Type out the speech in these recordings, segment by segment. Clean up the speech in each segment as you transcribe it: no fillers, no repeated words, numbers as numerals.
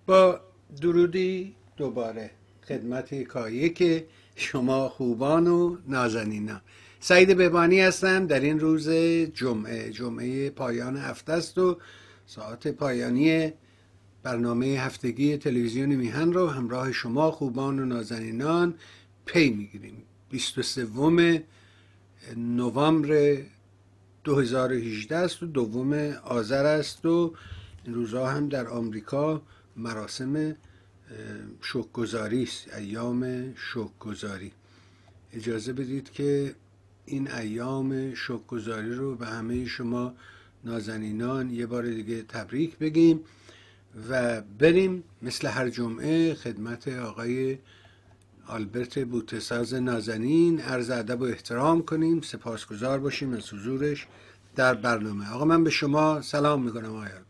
با درودی دوباره خدمت کایه که شما خوبان و نازنینان. سعید بهبانی هستم. در این روز جمعه پایان هفته است و ساعت پایانی برنامه هفتگی تلویزیون میهن رو همراه شما خوبان و نازنینان پی میگیریم. 23 نوامبر 2018 است و 2 آذر است و این روزها هم در آمریکا مراسم شکرگزاری است، ایام شکرگزاری. اجازه بدید که این ایام شکرگزاری رو به همه شما نازنینان یه بار دیگه تبریک بگیم و بریم مثل هر جمعه خدمت آقای آلبرت بوتساز نازنین عرض ادب و احترام کنیم، سپاسگزار باشیم از حضورش در برنامه. آقا من به شما سلام میکنم آقای آلبرت.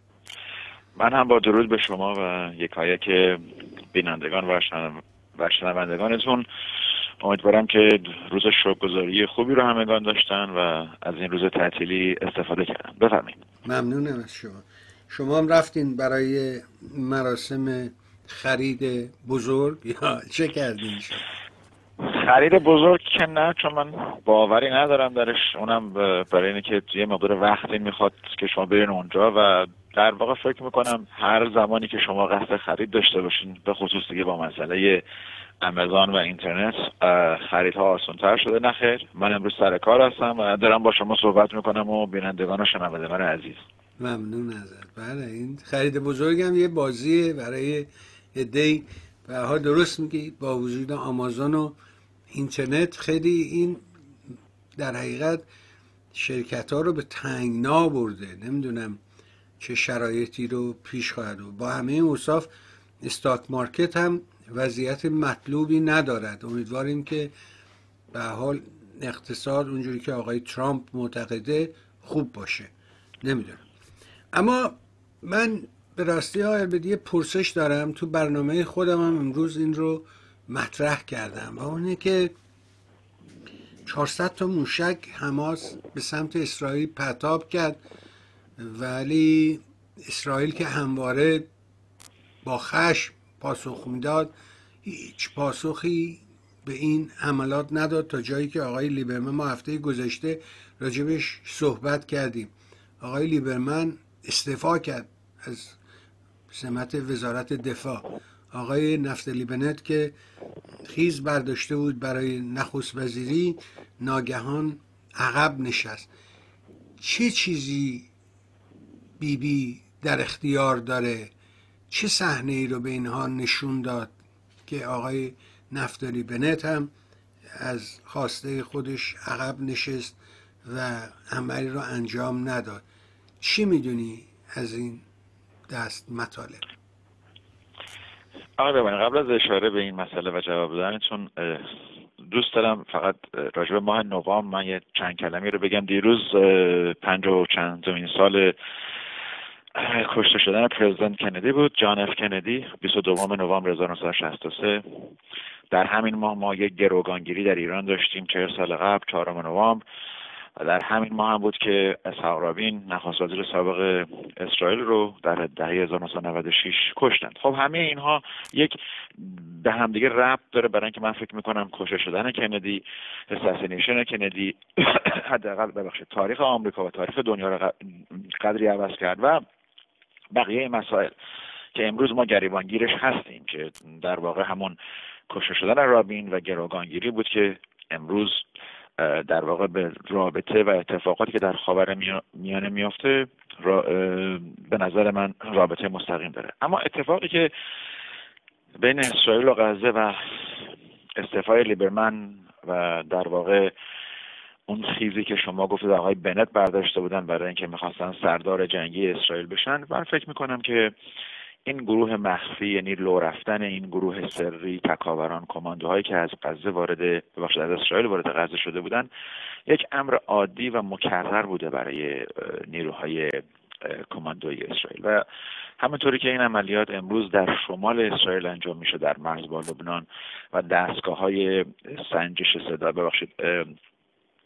من هم با درود به شما و یکایک بینندگان و شنوندگانتون. امیدوارم که روز شکرگزاری خوبی رو همگان داشتن و از این روز تعطیلی استفاده کردن. بفرمایید. ممنونم از شما. شما هم رفتین برای مراسم خرید بزرگ یا چه کردین شما؟ خرید بزرگ که نه، چون من باوری ندارم درش. اونم برای اینه که یه مقدار وقتی میخواد که شما برین اونجا و در واقع فکر میکنم هر زمانی که شما قصد خرید داشته باشین، به خصوص دیگه با مسئله آمازون و اینترنت خریدها آسان‌تر شده. نخیر، من امروز سر کار هستم و دارم با شما صحبت میکنم و بینندگان و شنوندگان عزیز. ممنون ازت. بله، این خرید بزرگ هم یه بازیه برای عده‌ای. به هر حال درست میگی، با وجود آمازون و اینترنت خیلی این در حقیقت شرکت ها رو به تنگنا برده. نمیدونم چه شرایطی رو پیش خواهد و با همه اوصاف استاک مارکت هم وضعیت مطلوبی ندارد. امیدواریم که به هر حال اقتصاد اونجوری که آقای ترامپ معتقده خوب باشه. نمیدونم، اما من به راستی ها البته پرسش دارم. تو برنامه خودم هم امروز این رو مطرح کردم و اونه که 400 تا موشک حماس به سمت اسرائیل پرتاب کرد، ولی اسرائیل که همواره با خشم پاسخ میداد، هیچ پاسخی به این حملات نداد تا جایی که آقای لیبرمن، ما هفته گذشته راجبش صحبت کردیم، آقای لیبرمن استعفا کرد از سمت وزارت دفاع. آقای نفتالی بنت که خیز برداشته بود برای نخست وزیری ناگهان عقب نشست. چه چیزی بیبی در اختیار داره؟ چه صحنه ای رو به اینها نشون داد که آقای نفتالی بنت هم از خواسته خودش عقب نشست و عملی رو انجام نداد؟ چی میدونی از این دست مطالب؟ آره، من قبل از اشاره به این مسئله و جواب دادنتون دوست دارم فقط راجع به ماه نوامبر من یه چند کلمه رو بگم. دیروز 50 و چندمین سال کشته شدن پرزیدنت کندی بود، جان اف کندی، 22 نوامبر 1963. در همین ماه ما یک گروگانگیری در ایران داشتیم 40 سال قبل، 4 نوامبر. و در همین ماه هم بود که اسحاق رابین نخست وزیر سابق اسرائیل رو در دهه 1996 کشتند. خب همه اینها یک به هم دیگه ربط داره، برای اینکه من فکر میکنم کشته شدن کندی، اساسینیشن کندی حداقل ببخشید تاریخ آمریکا و تاریخ دنیا رو قدری عوض کرد و بقیه مسائل که امروز ما گریبانگیرش هستیم، که در واقع همون کشته شدن رابین و گروگانگیری بود که امروز در واقع به رابطه و اتفاقاتی که در خاورمیانه میفته به نظر من رابطه مستقیم داره. اما اتفاقی که بین اسرائیل و غزه و استعفای لیبرمن و در واقع اون خیزی که شما گفتید آقای بنت برداشته بودن برای اینکه میخواستن سردار جنگی اسرائیل بشن، من فکر میکنم که این گروه مخفی، یعنی لو رفتن این گروه سری تکاوران کماندوهایی که از غزه از اسرائیل وارد غزه شده بودن، یک امر عادی و مکرر بوده برای نیروهای کماندوی اسرائیل و همونطوری که این عملیات امروز در شمال اسرائیل انجام میشه، در مرز با لبنان و دستگاه‌های سنجش صدا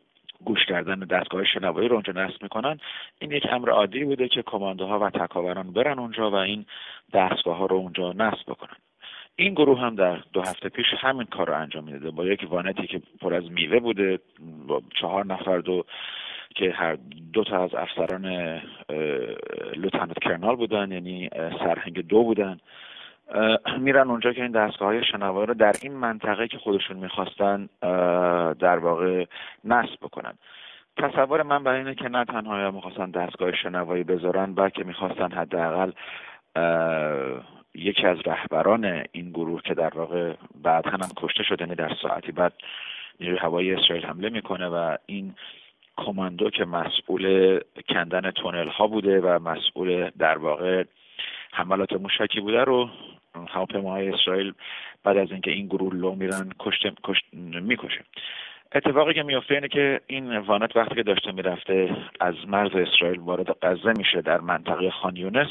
گوش کردن دستگاه شنوایی رو اونجا نصب میکنن، این یک امر عادی بوده که کماندوها و تکاوران برن اونجا و این دستگاه ها رو اونجا نصب بکنن. این گروه هم در 2 هفته پیش همین کار رو انجام میداده با یک وانتی که پر از میوه بوده، با 4 نفر که هر 2 تا از افسران لوتنت کرنال بودن، یعنی سرهنگ 2 بودن، میرن اونجا که این دستگاه‌های شنوایی رو در این منطقه که خودشون میخواستن در واقع نصب بکنن. تصور من برای اینه که نه تنها میخواستن دستگاه شنوایی بذارن، بلکه میخواستن حداقل یکی از رهبران این گروه که در واقع بعد هم کشته شده، یعنی در ساعتی بعد نیروی هوایی اسرائیل حمله میکنه و این کماندو که مسئول کندن تونل ها بوده و مسئول در واقع حملات موشکی بوده رو هواپیماهای اسرائیل بعد از اینکه این گروه لو میرن میکشه. اتفاقی که میفته اینه که این وانت وقتی که داشته میرفته از مرز اسرائیل وارد غزه میشه در منطقه خان یونس،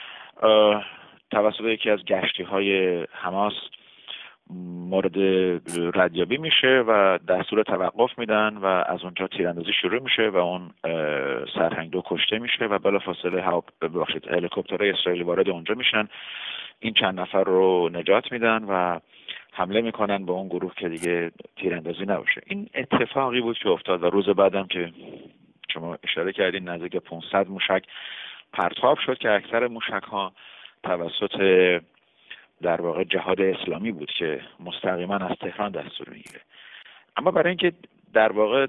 توسط یکی از گشتی های حماس مورد ردیابی میشه و دستور توقف میدن و از اونجا تیراندازی شروع میشه و اون سرهنگ 2 کشته میشه و بلافاصله هلیکوپترهای اسرائیلی وارد اونجا میشن، این چند نفر رو نجات میدن و حمله میکنن به اون گروه که دیگه تیراندازی نباشه. این اتفاقی بود که افتاد و روز بعدم که شما اشاره کردین نزدیک 500 موشک پرتاب شد که اکثر موشک ها توسط در واقع جهاد اسلامی بود که مستقیما از تهران دستور میگیره. اما برای اینکه در واقع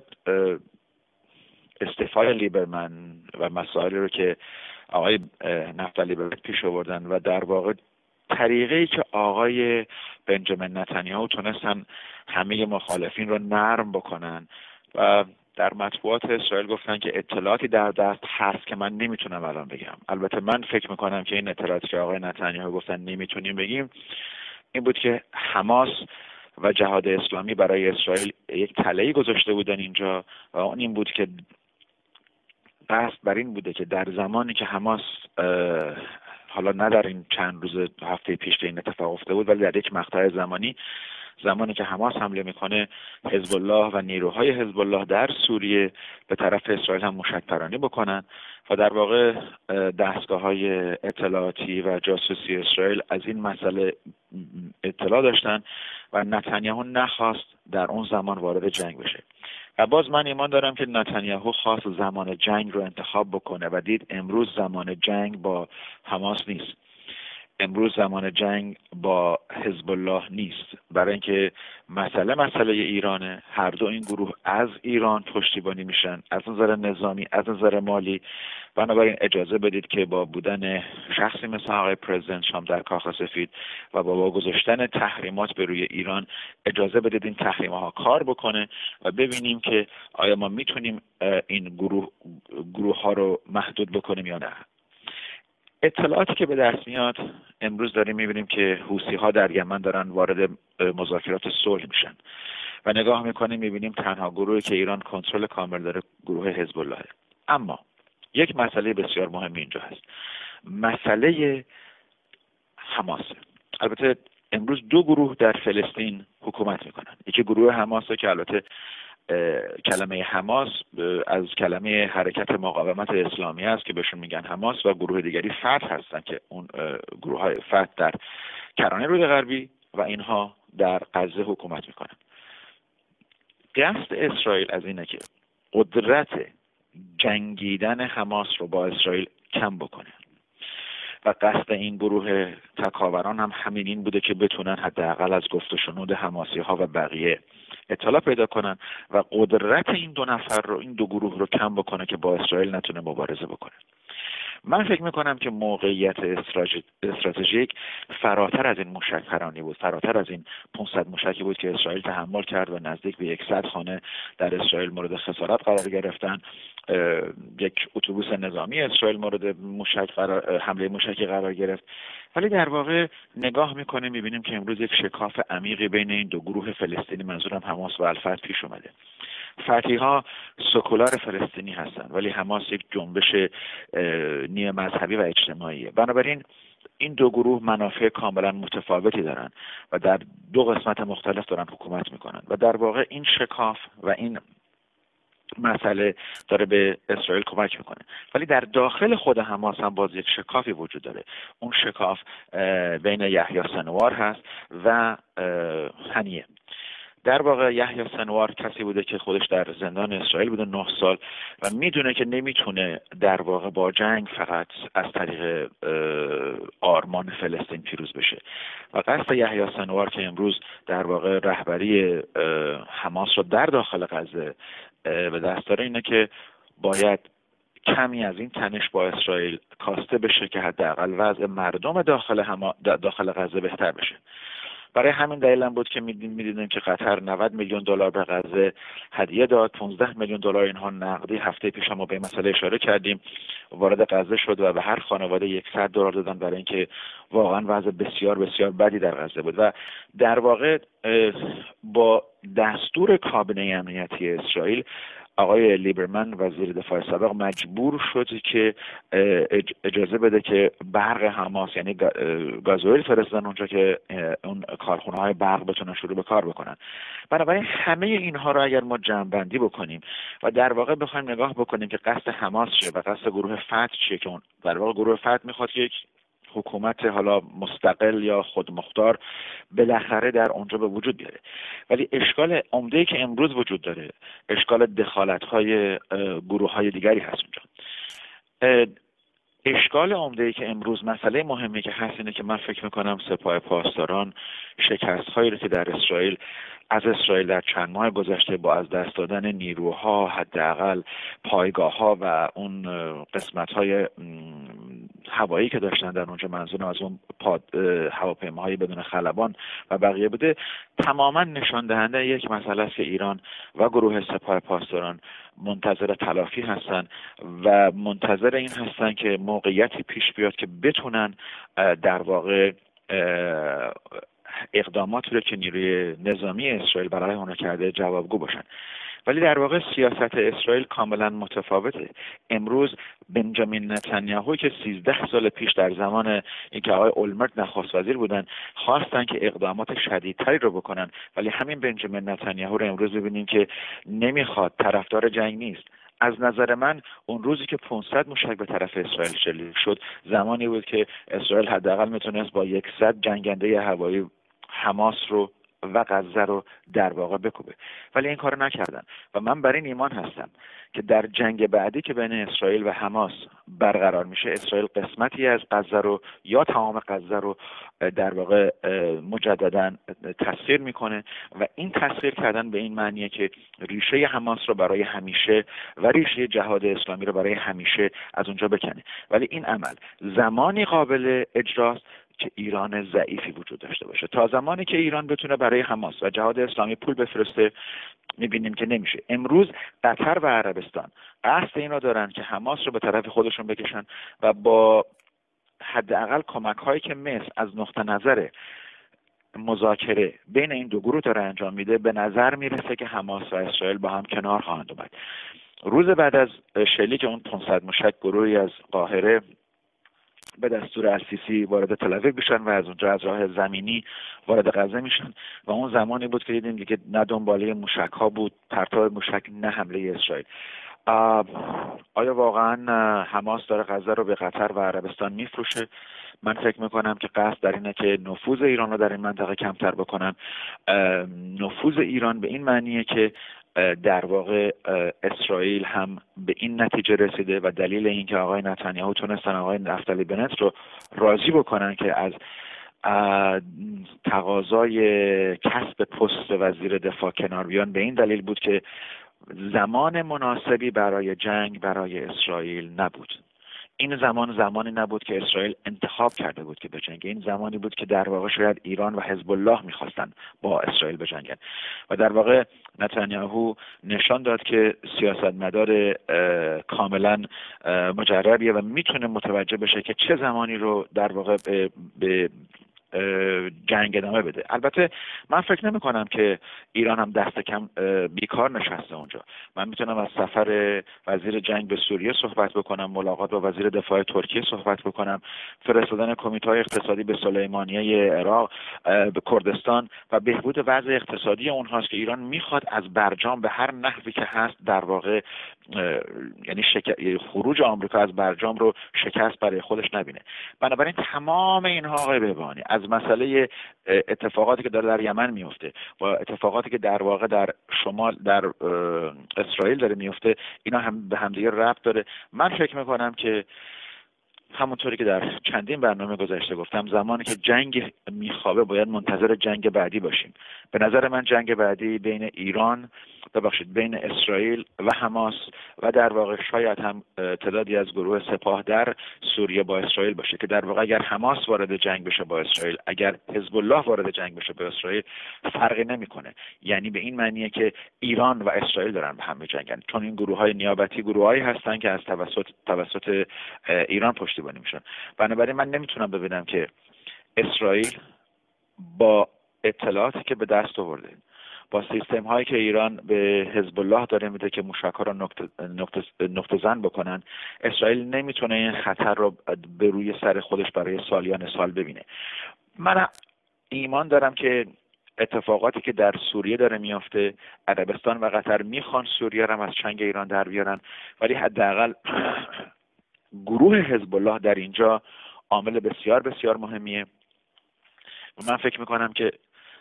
استعفای لیبرمن و مسائلی رو که آقای نفتالی بنت پیش آوردن و در واقع طریقه‌ای که آقای بنجامین نتانیاهو تونستن همه مخالفین رو نرم بکنن و در مطبوعات اسرائیل گفتن که اطلاعاتی در دست هست که من نمیتونم الان بگم. البته من فکر میکنم که این اطلاعاتی که آقای نتانیاهو گفتن نمیتونیم بگیم این بود که حماس و جهاد اسلامی برای اسرائیل یک تله‌ای گذاشته بودن اینجا و اون این بود که قصد بر این بوده که در زمانی که حماس حالا نه در این چند روز هفته پیش که این اتفاق افتاده بود، ولی در یک مقطع زمانی که حماس حمله میکنه، حزب الله و نیروهای حزب الله در سوریه به طرف اسرائیل هم موشک‌پرانی بکنن و در واقع دستگاه‌های اطلاعاتی و جاسوسی اسرائیل از این مسئله اطلاع داشتن و نتانیاهو نخواست در اون زمان وارد جنگ بشه. و باز من ایمان دارم که نتانیاهو خواست زمان جنگ رو انتخاب بکنه و دید امروز زمان جنگ با حماس نیست، امروز زمان جنگ با حزب الله نیست، برای اینکه مسئله ایرانه. هر دو این گروه از ایران پشتیبانی میشن از نظر نظامی، از نظر مالی. بنابراین اجازه بدید که با بودن شخصی مثل آقای پرزیدنت شام در کاخ سفید و با گذاشتن تحریمات به روی ایران، اجازه بدید این تحریم‌ها کار بکنه و ببینیم که آیا ما میتونیم این گروه ها رو محدود بکنیم یا نه. اطلاعاتی که به دست میاد امروز داریم میبینیم که حوثی ها در یمن دارن وارد مذاکرات صلح میشن و نگاه میکنیم میبینیم تنها گروهی که ایران کنترل کامل داره گروه حزب الله. اما یک مسئله بسیار مهم اینجا هست، مسئله حماس. البته امروز 2 گروه در فلسطین حکومت میکنن. یکی گروه حماسه که البته کلمه حماس از کلمه حرکت مقاومت اسلامی است که بهشون میگن حماس، و گروه دیگری فتح هستن که اون گروه های فتح در کرانه رود غربی و اینها در غزه حکومت میکنن. قصد اسرائیل از اینه که قدرت جنگیدن حماس رو با اسرائیل کم بکنه و قصد این گروه تکاوران هم همین این بوده که بتونن حداقل از گفت و شنود حماسی ها و بقیه اطلاع پیدا کنن و قدرت این 2 نفر رو، این 2 گروه رو کم بکنه که با اسرائیل نتونه مبارزه بکنه. من فکر میکنم که موقعیت استراتژیک فراتر از این موشک پرانی بود، فراتر از این 500 موشکی بود که اسرائیل تحمل کرد و نزدیک به 100 خانه در اسرائیل مورد خسارت قرار گرفتن. یک اتوبوس نظامی اسرائیل مورد حمله موشکی قرار گرفت. ولی در واقع نگاه میکنیم میبینیم که امروز یک شکاف عمیقی بین این 2 گروه فلسطینی، منظورم حماس و الفتح، پیش اومده. فتحی ها سکولار فلسطینی هستند ولی حماس یک جنبش نیمه مذهبی و اجتماعیه. بنابراین این 2 گروه منافع کاملا متفاوتی دارن و در 2 قسمت مختلف دارن حکومت میکنن و در واقع این شکاف و این مسئله داره به اسرائیل کمک میکنه. ولی در داخل خود حماس هم باز یک شکافی وجود داره. اون شکاف بین یحیی سنوار هست و هنیه. در واقع یحیی سنوار کسی بوده که خودش در زندان اسرائیل بوده 9 سال و میدونه که نمیتونه در واقع با جنگ فقط از طریق آرمان فلسطین پیروز بشه و قصد یحیی سنوار که امروز در واقع رهبری حماس رو در داخل غزه به دست داره اینه که باید کمی از این تنش با اسرائیل کاسته بشه که حداقل وضع مردم داخل غزه بهتر بشه. برای همین دلیل هم بود که می‌دیدیم که قطر 90 میلیون دلار به غزه هدیه داد، 15 میلیون دلار اینها نقدی. هفته پیش ما به این مسئله اشاره کردیم، وارد غزه شد و به هر خانواده $100 دادن برای اینکه واقعا وضع بسیار بسیار بدی در غزه بود و در واقع با دستور کابینه امنیتی اسرائیل آقای لیبرمن وزیر دفاع سابق مجبور شد که اجازه بده که برق حماس یعنی گازوئیل فرستادن اونجا که اون کارخونه‌های برق بتونن شروع به کار بکنن. بنابراین همه اینها رو اگر ما جمع‌بندی بکنیم و در واقع بخوایم نگاه بکنیم که قصد حماس چیه و قصد گروه فتح چیه، که اون در واقع گروه فتح میخواد یک حکومت حالا مستقل یا خودمختار بالاخره در اونجا به وجود بیاره. ولی اشکال عمده‌ای که امروز وجود داره اشکال دخالت‌های گروه‌های دیگری هست اونجا. اشکال عمده‌ای که امروز مسئله مهمی که هست اینه که من فکر میکنم سپاه پاسداران شکست‌هایی رو که در اسرائیل در چند ماه گذشته با از دست دادن نیروها، حداقل پایگاه‌ها و اون قسمت‌های هوایی که داشتن در اونجا، منظورم از اون هواپیماهای بدون خلبان و بقیه بوده، تماما نشان دهنده یک مسئله است که ایران و گروه سپاه پاسداران منتظر تلافی هستن و منتظر این هستن که موقعیتی پیش بیاد که بتونن در واقع اقداماتی رو که نیروی نظامی اسرائیل برای اونها کرده جوابگو باشن. ولی در واقع سیاست اسرائیل کاملا متفاوته. امروز بنجامین نتانیاهو که 13 سال پیش در زمان اینکه آقای اولمرت نخست وزیر بودن خواستن که اقدامات شدیدتری رو بکنن، ولی همین بنجامین نتانیاهو رو امروز ببینیم که نمیخواد، طرفدار جنگ نیست. از نظر من اون روزی که 500 موشک به طرف اسرائیل شلیک شد زمانی بود که اسرائیل حداقل میتونست با 100 جنگنده هوایی حماس رو و غزه رو در واقع بکوبه، ولی این کارو نکردن و من بر این ایمان هستم که در جنگ بعدی که بین اسرائیل و حماس برقرار میشه، اسرائیل قسمتی از غزه رو یا تمام غزه رو در واقع مجددا تسخیر میکنه و این تسخیر کردن به این معنیه که ریشه حماس رو برای همیشه و ریشه جهاد اسلامی رو برای همیشه از اونجا بکنه. ولی این عمل زمانی قابل اجراست که ایران ضعیفی وجود داشته باشه. تا زمانی که ایران بتونه برای حماس و جهاد اسلامی پول بفرسته میبینیم که نمیشه. امروز قطر و عربستان قصد اینا دارن که حماس رو به طرف خودشون بکشن و با حداقل کمک هایی که مصر از نقطه نظر مذاکره بین این دو گروه داره انجام میده، به نظر میرسه که حماس و اسرائیل با هم کنار خواهند اومد. روز بعد از شلیک اون 500 موشک گروهی از قاهره به دستور السیسی وارد تل‌آویو میشن و از اونجا از راه زمینی وارد غزه میشن و اون زمانی بود که دیدیم دیگه نه دنباله موشک ها بود، پرتاب موشک، نه حمله اسرائیل. آیا واقعا حماس داره غزه رو به قطر و عربستان میفروشه؟ من فکر میکنم که قصد در اینه که نفوذ ایران رو در این منطقه کمتر بکنن. نفوذ ایران به این معنیه که در واقع اسرائیل هم به این نتیجه رسیده و دلیل اینکه آقای نتانیاهو تونستن آقای نفتالی بنت رو راضی بکنن که از تقاضای کسب پست وزیر دفاع کنار بیان، به این دلیل بود که زمان مناسبی برای جنگ برای اسرائیل نبود. این زمانی نبود که اسرائیل انتخاب کرده بود که بجنگه. این زمانی بود که در واقع شاید ایران و حزب الله میخواستن با اسرائیل بجنگن و در واقع نتانیاهو نشان داد که سیاستمدار کاملا مجربیه و میتونه متوجه بشه که چه زمانی رو در واقع به جنگ ادامه بده. البته من فکر نمی کنم که ایران هم دست کم بیکار نشسته اونجا. من میتونم از سفر وزیر جنگ به سوریه صحبت بکنم، ملاقات با وزیر دفاع ترکیه صحبت بکنم، فرستادن کمیته اقتصادی به سلیمانیه عراق، به کردستان و بهبود وضع اقتصادی اونهاست که ایران میخواد از برجام به هر نحوی که هست در واقع یعنی خروج آمریکا از برجام رو شکست برای خودش نبینه. بنابراین تمام اینها آقای بهبهانی، از مسئله اتفاقاتی که در یمن میفته و اتفاقاتی که در واقع در شمال در اسرائیل داره میفته، اینا هم به همدیگه ربط داره. من فکر میکنم که همونطوری که در چندین برنامه گذشته گفتم، زمانی که جنگ میخوابه باید منتظر جنگ بعدی باشیم. به نظر من جنگ بعدی بین ایران بین اسرائیل و حماس و در واقع شاید هم تعدادی از گروه سپاه در سوریه با اسرائیل باشه که در واقع اگر حماس وارد جنگ بشه با اسرائیل، اگر حزب الله وارد جنگ بشه با اسرائیل، فرقی نمیکنه. یعنی به این معنیه که ایران و اسرائیل دارن به هم میجنگن، چون این گروه‌های نیابتی گروهایی هستن که از توسط ایران پشتیبانی میشن. بنابراین من نمیتونم ببینم که اسرائیل با اطلاعاتی که به دست آورده، با سیستم هایی که ایران به حزب الله داره میده که موشک‌ها رو نقطه زن بکنن، اسرائیل نمیتونه این خطر رو به روی سر خودش برای سالیان سال ببینه. من ایمان دارم که اتفاقاتی که در سوریه داره میافته، عربستان و قطر میخوان سوریه رو از چنگ ایران در بیارن، ولی حداقل گروه حزب الله در اینجا عامل بسیار بسیار مهمیه. و من فکر میکنم که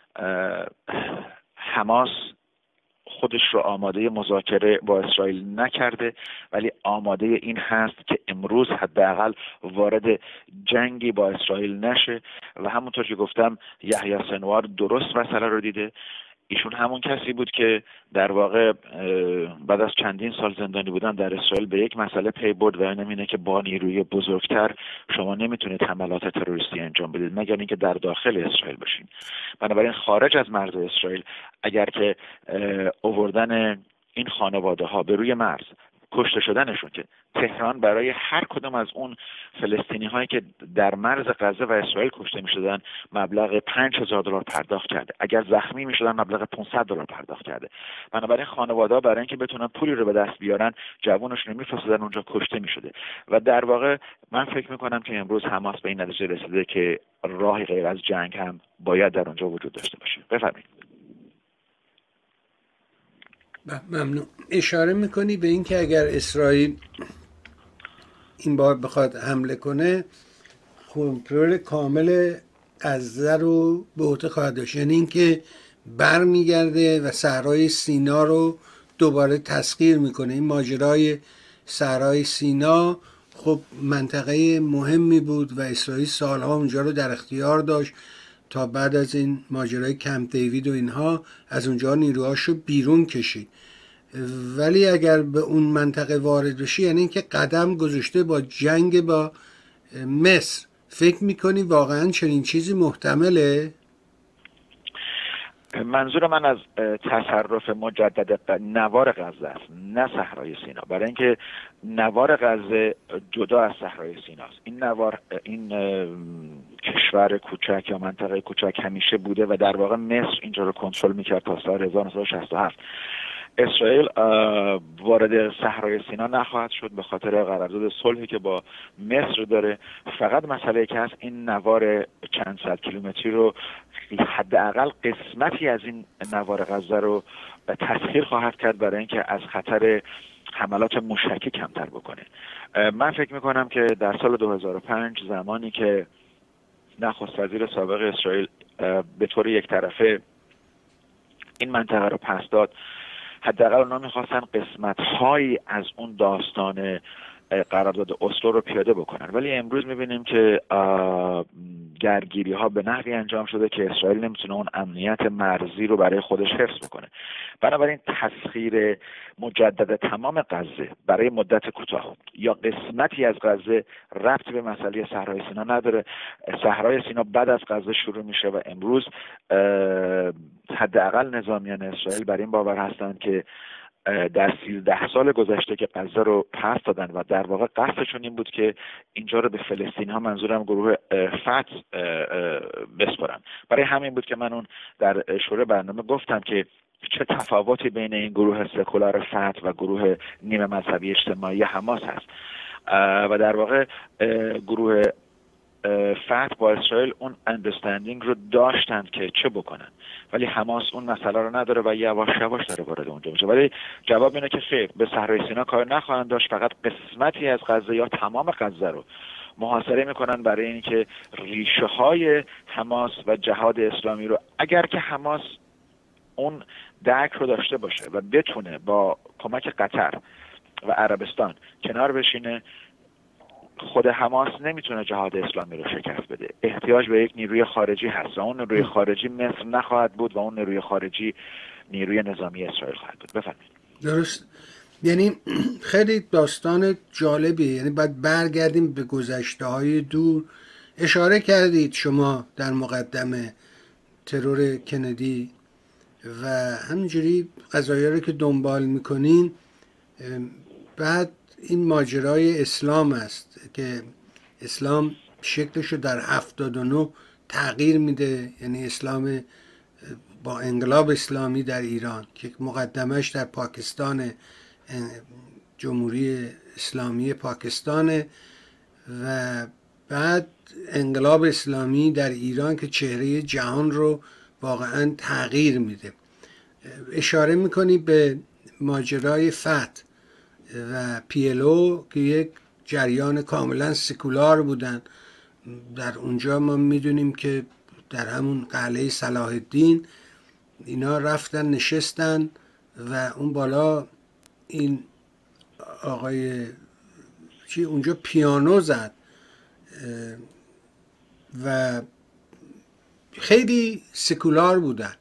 حماس خودش رو آماده مذاکره با اسرائیل نکرده، ولی آماده این هست که امروز حداقل وارد جنگی با اسرائیل نشه. و همونطور که گفتم یحیی سنوار درست مسئله رو دیده. ایشون همون کسی بود که در واقع بعد از چندین سال زندانی بودن در اسرائیل به یک مسئله پی برد و اونم اینه که با نیروی بزرگتر شما نمیتونید حملات تروریستی انجام بدید مگر اینکه در داخل اسرائیل باشین. بنابراین خارج از مرز اسرائیل اگر که آوردن این خانواده ها به روی مرز، کشته شدنشون، که تهران برای هر کدام از اون فلسطینی هایی که در مرز غزه و اسرائیل کشته می شدن مبلغ $5,000 پرداخت کرده، اگر زخمی می شدن مبلغ $500 پرداخت کرده. بنابراین خانواده ها برای اینکه بتونن پولی رو به دست بیارن جوانشون رو میفرستادن اونجا، کشته می شده. و در واقع من فکر می کنم که امروز حماس به این نتیجه رسیده که راهی غیر از جنگ هم باید در اونجا وجود داشته باشه. بفرمایید. ممنون. اشاره میکنی به این که اگر اسرائیل این بار بخواد حمله کنه، کنترل کامل غزه رو به عهده خواهد داشت، یعنی اینکه برمیگرده و صحرای سینا رو دوباره تسخیر میکنه. این ماجرای صحرای سینا خب منطقه مهمی بود و اسرائیل سالها اونجا رو در اختیار داشت تا بعد از این ماجرای کمپ دیوید و اینها از اونجا نیروهاشو بیرون کشید. ولی اگر به اون منطقه وارد بشی یعنی اینکه قدم گذاشته با جنگ با مصر. فکر میکنی واقعا چنین چیزی محتمله؟ منظور من از تصرف مجدد نوار غزه است، نه صحرای سینا، برای اینکه نوار غزه جدا از صحرای سیناست. این نوار، این کشور کوچک یا منطقه کوچک همیشه بوده و در واقع مصر اینجا رو کنترل میکرد تا سال 1967. اسرائیل وارد صحرای سینا نخواهد شد به خاطر قرارداد صلحی که با مصر داره. فقط مسئله که هست این نوار چند صد کیلومتری رو، حداقل قسمتی از این نوار غزه رو تسخیر خواهد کرد برای اینکه از خطر حملات موشکی کمتر بکنه. من فکر میکنم که در سال 2005 زمانی که نخست وزیر سابق اسرائیل به طور یک طرفه این منطقه رو پس داد، حداقل اونا میخواستن قسمت‌هایی از اون داستان قرارداد اسلو رو پیاده بکنن. ولی امروز میبینیم که درگیری ها به نحوی انجام شده که اسرائیل نمیتونه اون امنیت مرزی رو برای خودش حفظ بکنه. بنابراین تسخیر مجدد تمام غزه برای مدت کوتاه یا قسمتی از غزه ربطی به مسئله صحرای سینا نداره. صحرای سینا بعد از غزه شروع میشه و امروز حداقل نظامیان اسرائیل بر این باور هستند که در 13 سال گذشته که غزه رو پس دادن و در واقع قصدشون این بود که اینجا رو به فلسطینی ها، منظورم گروه فتح، به برای همین بود که من اون در شروع برنامه گفتم که چه تفاوتی بین این گروه سکولار فتح و گروه نیمه مذهبی اجتماعی حماس هست. و در واقع گروه فتح با اسرائیل اون اندرستندینگ رو داشتند که چه بکنن، ولی حماس اون مسئله رو نداره و یواش یواش داره وارد اونجا میشه. ولی جواب اینه که خیر، به صحرای سینا کار نخواهند داشت، فقط قسمتی از غزه یا تمام غزه رو محاصره میکنن برای اینکه ریشه های حماس و جهاد اسلامی رو، اگر که حماس اون درک رو داشته باشه و بتونه با کمک قطر و عربستان کنار بشینه، خود حماس نمیتونه جهاد اسلامی رو شکست بده. احتیاج به یک نیروی خارجی هست و اون نیروی خارجی مصر نخواهد بود و اون نیروی خارجی نیروی نظامی اسرائیل خواهد بود. بفرمایید. درست. یعنی خیلی داستان جالبیه. یعنی باید برگردیم به گذشته های دور. اشاره کردید شما در مقدمه ترور کندی و همینجوری قضایا رو که دنبال میکنین. بعد این ماجرای اسلام است که اسلام شکلشو در 79 تغییر میده، یعنی اسلام با انقلاب اسلامی در ایران که مقدمش در پاکستان، جمهوری اسلامی پاکستان، و بعد انقلاب اسلامی در ایران که چهره جهان رو واقعا تغییر میده. اشاره میکنی به ماجرای فتح و پیلو که یک جریان کاملا سکولار بودن. در اونجا ما میدونیم که در همون قلعه صلاح الدین اینا رفتن نشستن و اون بالا این آقای چی اونجا پیانو زد و خیلی سکولار بودن.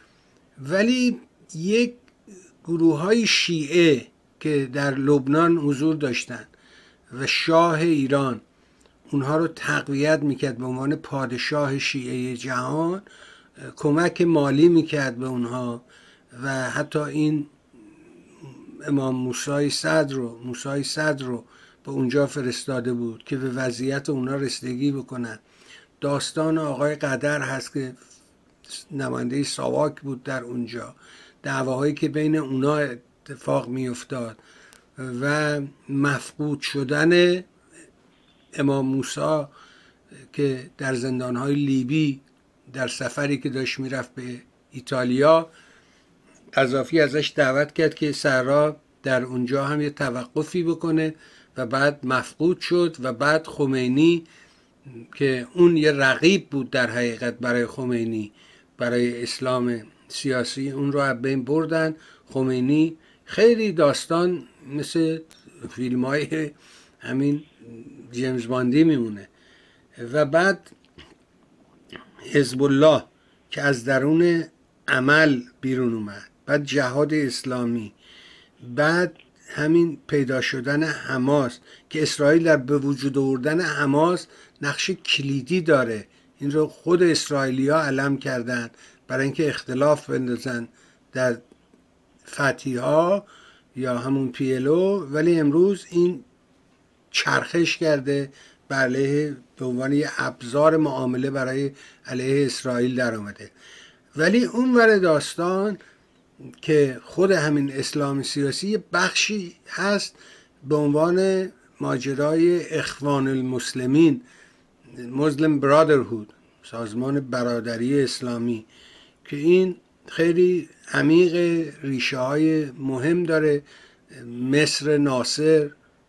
ولی یک گروه های شیعه که در لبنان حضور داشتن و شاه ایران اونها رو تقویت میکرد به عنوان پادشاه شیعه جهان، کمک مالی میکرد به اونها و حتی این امام موسی صدر رو به اونجا فرستاده بود که به وضعیت اونا رسیدگی بکنن. داستان آقای قدر هست که نماینده ساواک بود در اونجا، دعواهایی که بین اونا اتفاق میافتاد و مفقود شدن امام موسی که در زندانهای لیبی در سفری که داشت میرفت به ایتالیا، قذافی ازش دعوت کرد که سرا در اونجا هم یه توقفی بکنه و بعد مفقود شد و بعد خمینی که اون یه رقیب بود در حقیقت برای خمینی، برای اسلام سیاسی، اون رو از بین بردن. خمینی خیلی داستان مثل فیلم های همین جیمز باندی میمونه. و بعد حزب الله که از درون عمل بیرون اومد، بعد جهاد اسلامی، بعد همین پیدا شدن حماس که اسرائیل در به وجود آوردن حماس نقش کلیدی داره. این رو خود اسرائیلیا علم کردن برای اینکه اختلاف بندازن در فتیها یا همون پیلو، ولی امروز این چرخش کرده به عنوان یه ابزار معامله برای علیه اسرائیل در آمده. ولی اون ور داستان که خود همین اسلام سیاسی یه بخشی هست به عنوان ماجرای اخوان المسلمین، مسلم برادرهود، سازمان برادری اسلامی، که این خیلی عمیق، ریشه های مهم داره. مصر ناصر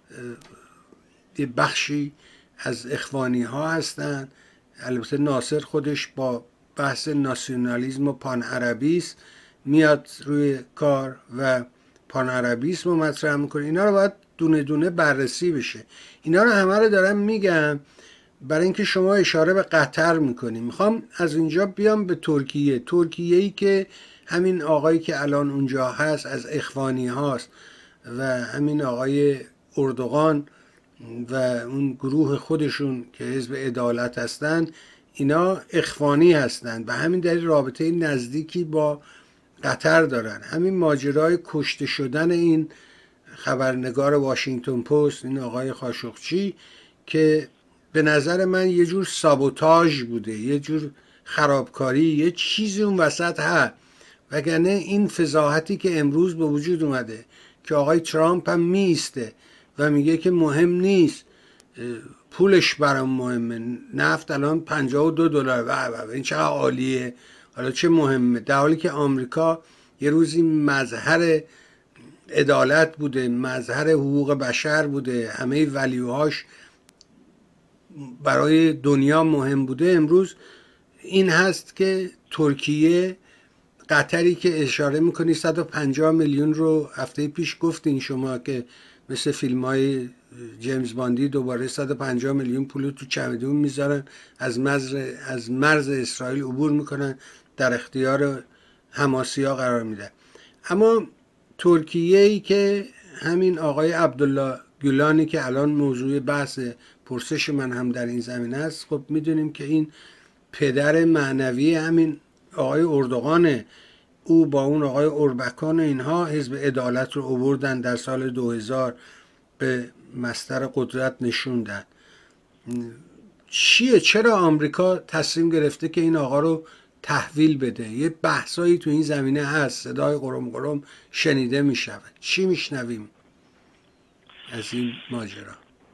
یه بخشی از اخوانی ها هستن. البته ناصر خودش با بحث ناسیونالیسم و پان عربیسم میاد روی کار و پان عربیسم رو مطرح میکنه. اینا رو باید دونه دونه بررسی بشه. اینا رو همه رو دارم میگم برای اینکه شما اشاره به قطر میکنی. میخوام از اینجا بیام به ترکیه‌ای که همین آقایی که الان اونجا هست از اخوانی هاست و همین آقای اردوغان و اون گروه خودشون که حزب عدالت هستن، اینا اخوانی هستن و همین دلیل رابطه نزدیکی با قطر دارن. همین ماجرای کشته شدن این خبرنگار واشنگتن پست، این آقای خاشقچی، که به نظر من یه جور سابوتاژ بوده، یه جور خرابکاری، یه چیزی اون وسط هست. وگرنه این فضاحتی که امروز به وجود اومده که آقای ترامپ هم میسته و میگه که مهم نیست، پولش برام مهمه، نفت الان $52 و این چقدر عالیه، حالا چه مهمه، در حالی که آمریکا یه روزی مظهر عدالت بوده، مظهر حقوق بشر بوده، همه ولیوهاش برای دنیا مهم بوده. امروز این هست که ترکیه، قطری که اشاره میکنی 150 میلیون رو هفته پیش گفتین شما که مثل فیلم های جیمز باندی دوباره 150 میلیون پول تو چمدون میذارن، از مرز اسرائیل عبور میکنن، در اختیار حماسی ها قرار میدن. اما ترکیه ای که همین آقای عبدالله گولانی که الان موضوع بحث پرسش من هم در این زمینه است، خب میدونیم که این پدر معنوی همین آقای اردوغانه. او با اون آقای اوربکان اینها حزب عدالت رو آوردن در سال 2000 به مصدر قدرت نشوندن. چرا آمریکا تصمیم گرفته که این آقا رو تحویل بده؟ یه بحثایی تو این زمینه هست، صدای قرم قرم شنیده میشود. چی میشنویم از این ماجرا؟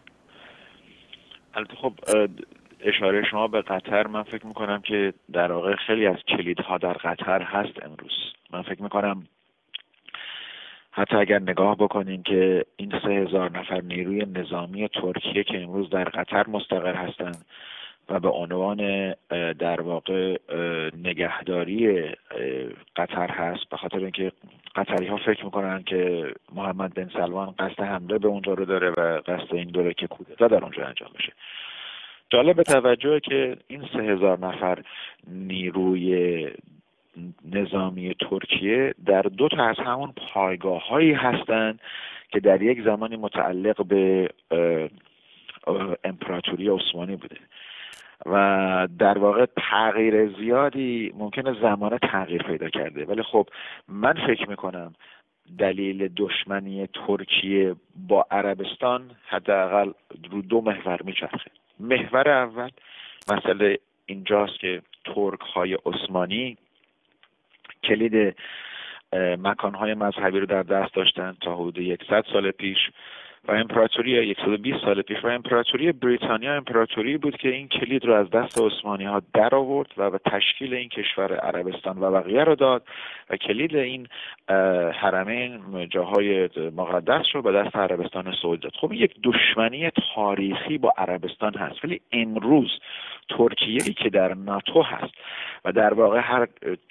البته خب اشاره شما به قطر، من فکر میکنم که در واقع خیلی از کلیدها در قطر هست امروز. من فکر میکنم حتی اگر نگاه بکنیم که این 3000 نفر نیروی نظامی ترکیه که امروز در قطر مستقر هستند و به عنوان در واقع نگهداری قطر هست، به خاطر اینکه قطری ها فکر میکنن که محمد بن سلمان قصد حمله به اونجا رو داره و قصد این داره که کودتا در اونجا انجام بشه. جالب به توجه که این 3000 نفر نیروی نظامی ترکیه در 2 تا از همون پایگاه هایی هستند که در یک زمانی متعلق به امپراتوری عثمانی بوده و در واقع تغییر زیادی ممکنه زمانه تغییر پیدا کرده. ولی خب من فکر میکنم دلیل دشمنی ترکیه با عربستان حداقل رو 2 محور میچرخه. محور اول مسئله اینجاست که ترک های عثمانی کلید مکانهای مذهبی رو در دست داشتن تا حدود 100 سال پیش و امپراتوری 120 سال پیش، و امپراتوری بریتانیا امپراتوری بود که این کلید رو از دست عثمانی ها در آورد و به تشکیل این کشور عربستان و بقیه رو داد و کلید این حرمین جاهای مقدس رو به دست عربستان سعودی داد. خب یک دشمنی تاریخی با عربستان هست، ولی امروز ترکیه‌ای که در ناتو هست و در واقع هر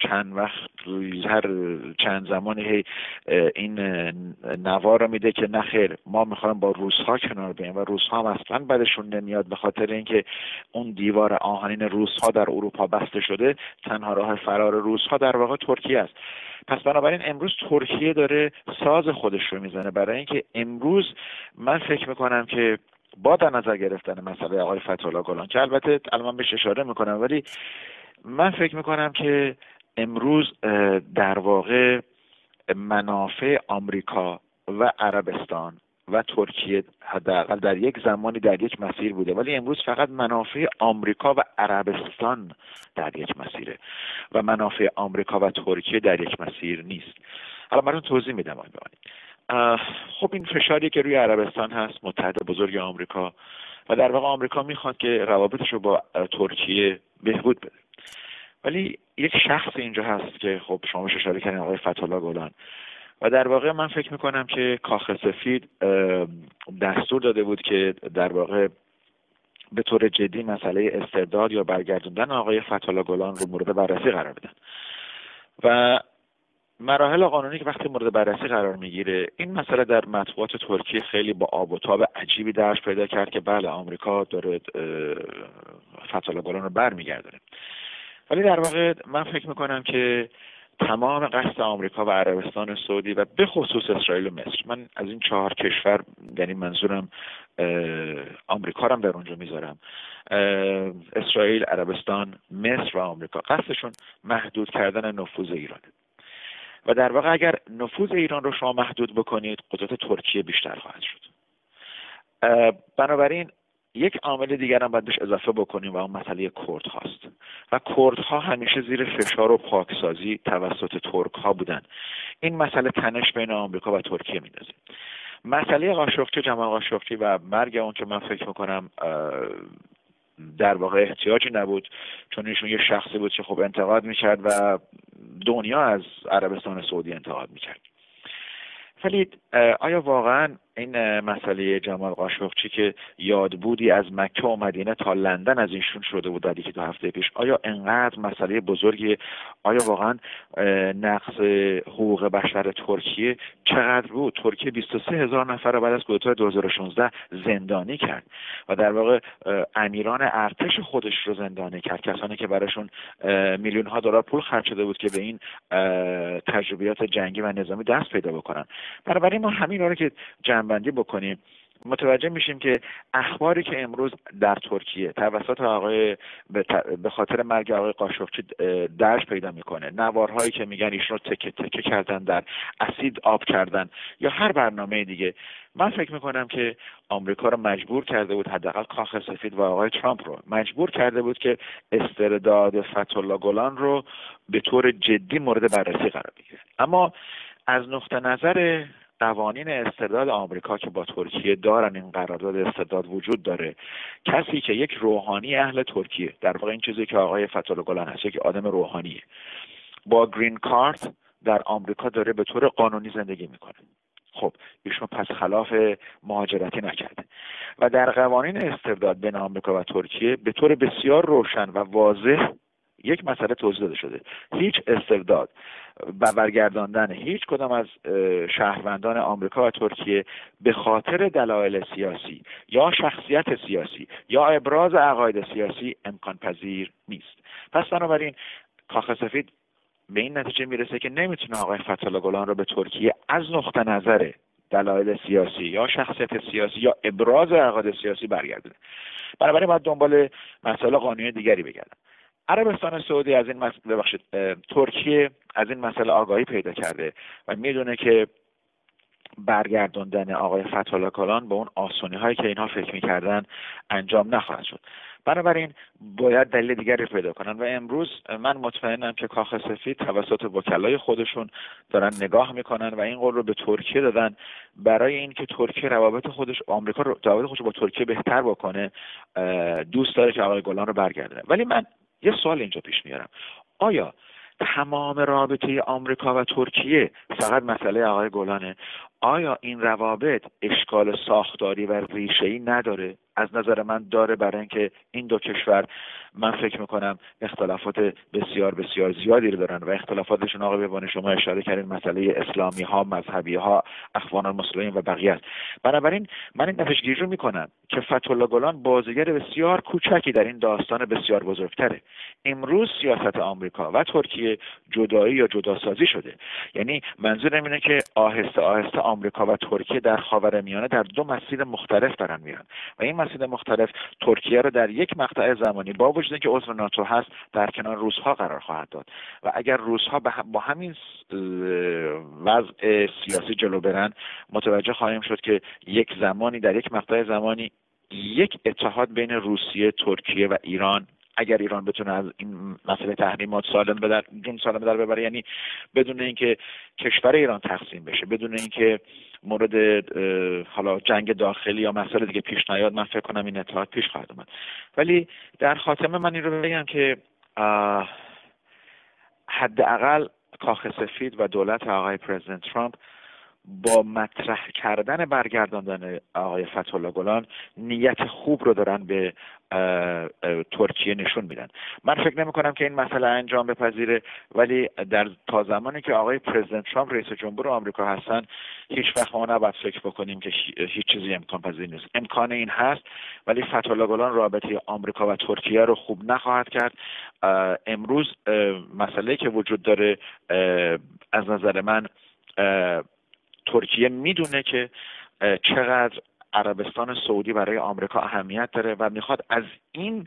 چند زمانی این نوا رو میده که نخیر ما میخوایم با روس‌ها کنار بیاییم و روس‌ها هم اصلا بدشون نمیاد، به خاطر اینکه اون دیوار آهنین روس‌ها در اروپا بسته شده، تنها راه فرار روس‌ها در واقع ترکیه است. پس بنابراین امروز ترکیه داره ساز خودش رو میزنه برای اینکه امروز من فکر میکنم که با در نظر گرفتن مسئله آقای فتح‌الله گلان که البته الان بهش اشاره میکنم، ولی من فکر میکنم که امروز در واقع منافع آمریکا و عربستان و ترکیه حداقل در یک زمانی در یک مسیر بوده، ولی امروز فقط منافع آمریکا و عربستان در یک مسیره و منافع آمریکا و ترکیه در یک مسیر نیست. حالا براتون توضیح میدم. خب این فشاری که روی عربستان هست، متحد بزرگ آمریکا، و در واقع آمریکا میخواد که روابطش رو با ترکیه بهبود بده، ولی یک شخص اینجا هست که خب شما بهش اشاره کردین، آقای فتح‌الله گلان، و در واقع من فکر میکنم که کاخ سفید دستور داده بود که در واقع به طور جدی مسئله استرداد یا برگردوندن آقای فتح‌الله گلان رو مورد بررسی قرار بدن و مراحل قانونی که وقتی مورد بررسی قرار میگیره، این مسئله در مطبوعات ترکیه خیلی با آب و تاب عجیبی درش پیدا کرد که بله آمریکا داره فتح‌الله گلان رو برمیگردونه، ولی در واقع من فکر میکنم که تمام قصد آمریکا و عربستان سعودی و به خصوص اسرائیل و مصر، من از این 4 کشور یعنی منظورم آمریکا رو هم در اونجا میذارم، اسرائیل، عربستان، مصر و آمریکا، قصدشون محدود کردن نفوذ ایرانه و در واقع اگر نفوذ ایران رو شما محدود بکنید، قدرت ترکیه بیشتر خواهد شد. بنابراین یک عامل دیگر هم باید بهش اضافه بکنیم و اون مسئله کرد هاست و کرد ها همیشه زیر فشار و پاکسازی توسط ترک ها بودن. این مسئله تنش بین آمریکا و ترکیه میندازه. مسئله قاشقچی، جمال قاشقچی و مرگ اون که من فکر میکنم در واقع احتیاجی نبود، چون ایشون یه شخصی بود که خب انتقاد میکرد و دنیا از عربستان سعودی انتقاد میکرد. ولی آیا واقعا این مسئله جمال قاشقچی که یادبودی از مکه و مدینه تا لندن از ایشون شده بود در یکی دو هفته پیش، آیا انقدر مسئله بزرگی؟ آیا واقعا نقض حقوق بشر ترکیه چقدر بود؟ ترکیه 23,000 نفر رو بعد از کودتای 2016 زندانی کرد و در واقع امیران ارتش خودش رو زندانی کرد، کسانی که براشون میلیون ها دلار پول خرج شده بود که به این تجربیات جنگی و نظامی دست پیدا بکنن. بنابراین ما همین رو که جنبندی بکنیم متوجه میشیم که اخباری که امروز در ترکیه توسط آقای به خاطر مرگ آقای قاشقچی درج پیدا میکنه، نوارهایی که میگن ایشون رو تکه تکه کردن، در اسید آب کردن یا هر برنامه دیگه، من فکر میکنم که آمریکا رو مجبور کرده بود، حداقل کاخ سفید و آقای ترامپ رو مجبور کرده بود که استرداد فتح‌الله گلان رو به طور جدی مورد بررسی قرار بگیره. اما از نقطه نظر قوانین استرداد آمریکا که با ترکیه دارن، این قرارداد استرداد وجود داره، کسی که یک روحانی اهل ترکیه، در واقع این چیزی که آقای فتح‌الله گلان هست، یک آدم روحانیه، با گرین کارت در آمریکا داره به طور قانونی زندگی میکنه. خب ایشون پس خلاف مهاجرتی نکرده و در قوانین استرداد بین آمریکا و ترکیه به طور بسیار روشن و واضح یک مسئله توضیح داده شده: هیچ استرداد و برگرداندن هیچ کدام از شهروندان آمریکا و ترکیه به خاطر دلایل سیاسی یا شخصیت سیاسی یا ابراز عقاید سیاسی امکان پذیر نیست. پس بنابراین کاخ سفید به این نتیجه میرسه که نمیتونه آقای فتح‌الله گلان رو به ترکیه از نقطه نظر دلایل سیاسی یا شخصیت سیاسی یا ابراز عقاید سیاسی برگردونه. بنابراین باید دنبال مسائل قانونی دیگری بگردن. عربستان سعودی از این ترکیه از این مسئله آگاهی پیدا کرده و میدونه که برگردوندن آقای فتح‌الله گلان به اون آسونی هایی که اینها فکر میکردن انجام نخواهد شد. بنابراین باید دلیل دیگری پیدا کنن و امروز من مطمئنم که کاخ سفید توسط وکلای خودشون دارن نگاه میکنن و این قول رو به ترکیه دادن برای اینکه ترکیه آمریکا روابط خودش با ترکیه بهتر بکنه. دوست داره که آقای گلان رو برگردونه. ولی من یه سوال اینجا پیش میارم: آیا تمام رابطه آمریکا و ترکیه فقط مسئله آقای گلانه؟ آیا این روابط اشکال ساختاری و ریشه‌ای نداره؟ از نظر من داره، برای اینکه این دو کشور من فکر میکنم اختلافات بسیار بسیار زیادی رو دارن و اختلافاتشون آقای ببانی شما اشاره کردین مسئله اسلامی ها، مذهبی ها، اخوان المسلمین و بقیه است. بنابراین من این نتیجه‌گیری رو میکنم که فتح‌الله گلان بازیگر بسیار کوچکی در این داستان بسیار بزرگتره. امروز سیاست آمریکا و ترکیه جدایی یا جداسازی شده. یعنی منظورم اینه که آهسته آهسته آمریکا و ترکیه در خاورمیانه در دو مسیر مختلف دارن میرن و این مسیر مختلف ترکیه رو در یک مقطع زمانی با وجود اینکه عضو ناتو هست در کنار روس‌ها قرار خواهد داد و اگر روس‌ها با همین وضع سیاسی جلو برن متوجه خواهیم شد که یک زمانی در یک مقطع زمانی یک اتحاد بین روسیه، ترکیه و ایران، اگر ایران بتونه از این مسئله تحریمات سالم به در ببره، یعنی بدون اینکه کشور ایران تقسیم بشه، بدون اینکه مورد حالا جنگ داخلی یا مسئله دیگه پیش نیاد، من فکر کنم این اتحاد پیش خواهد اومد. ولی در خاتمه من این رو بگم که حداقل کاخ سفید و دولت آقای پرزیدنت ترامپ با مطرح کردن برگرداندن آقای فتح‌الله گلان نیت خوب رو دارن به ترکیه نشون میدن. من فکر نمی کنم که این مسئله انجام بپذیره، ولی تا زمانی که آقای پرزیدنت ترامپ رئیس جمهور آمریکا هستن هیچ وقت ما نباید فکر بکنیم که هیچ چیزی امکان پذیر نیست. امکان این هست، ولی فتح‌الله گلان رابطه آمریکا و ترکیه رو خوب نخواهد کرد. امروز مسئله که وجود داره از نظر من ترکیه میدونه که چقدر عربستان سعودی برای آمریکا اهمیت داره و میخواد از این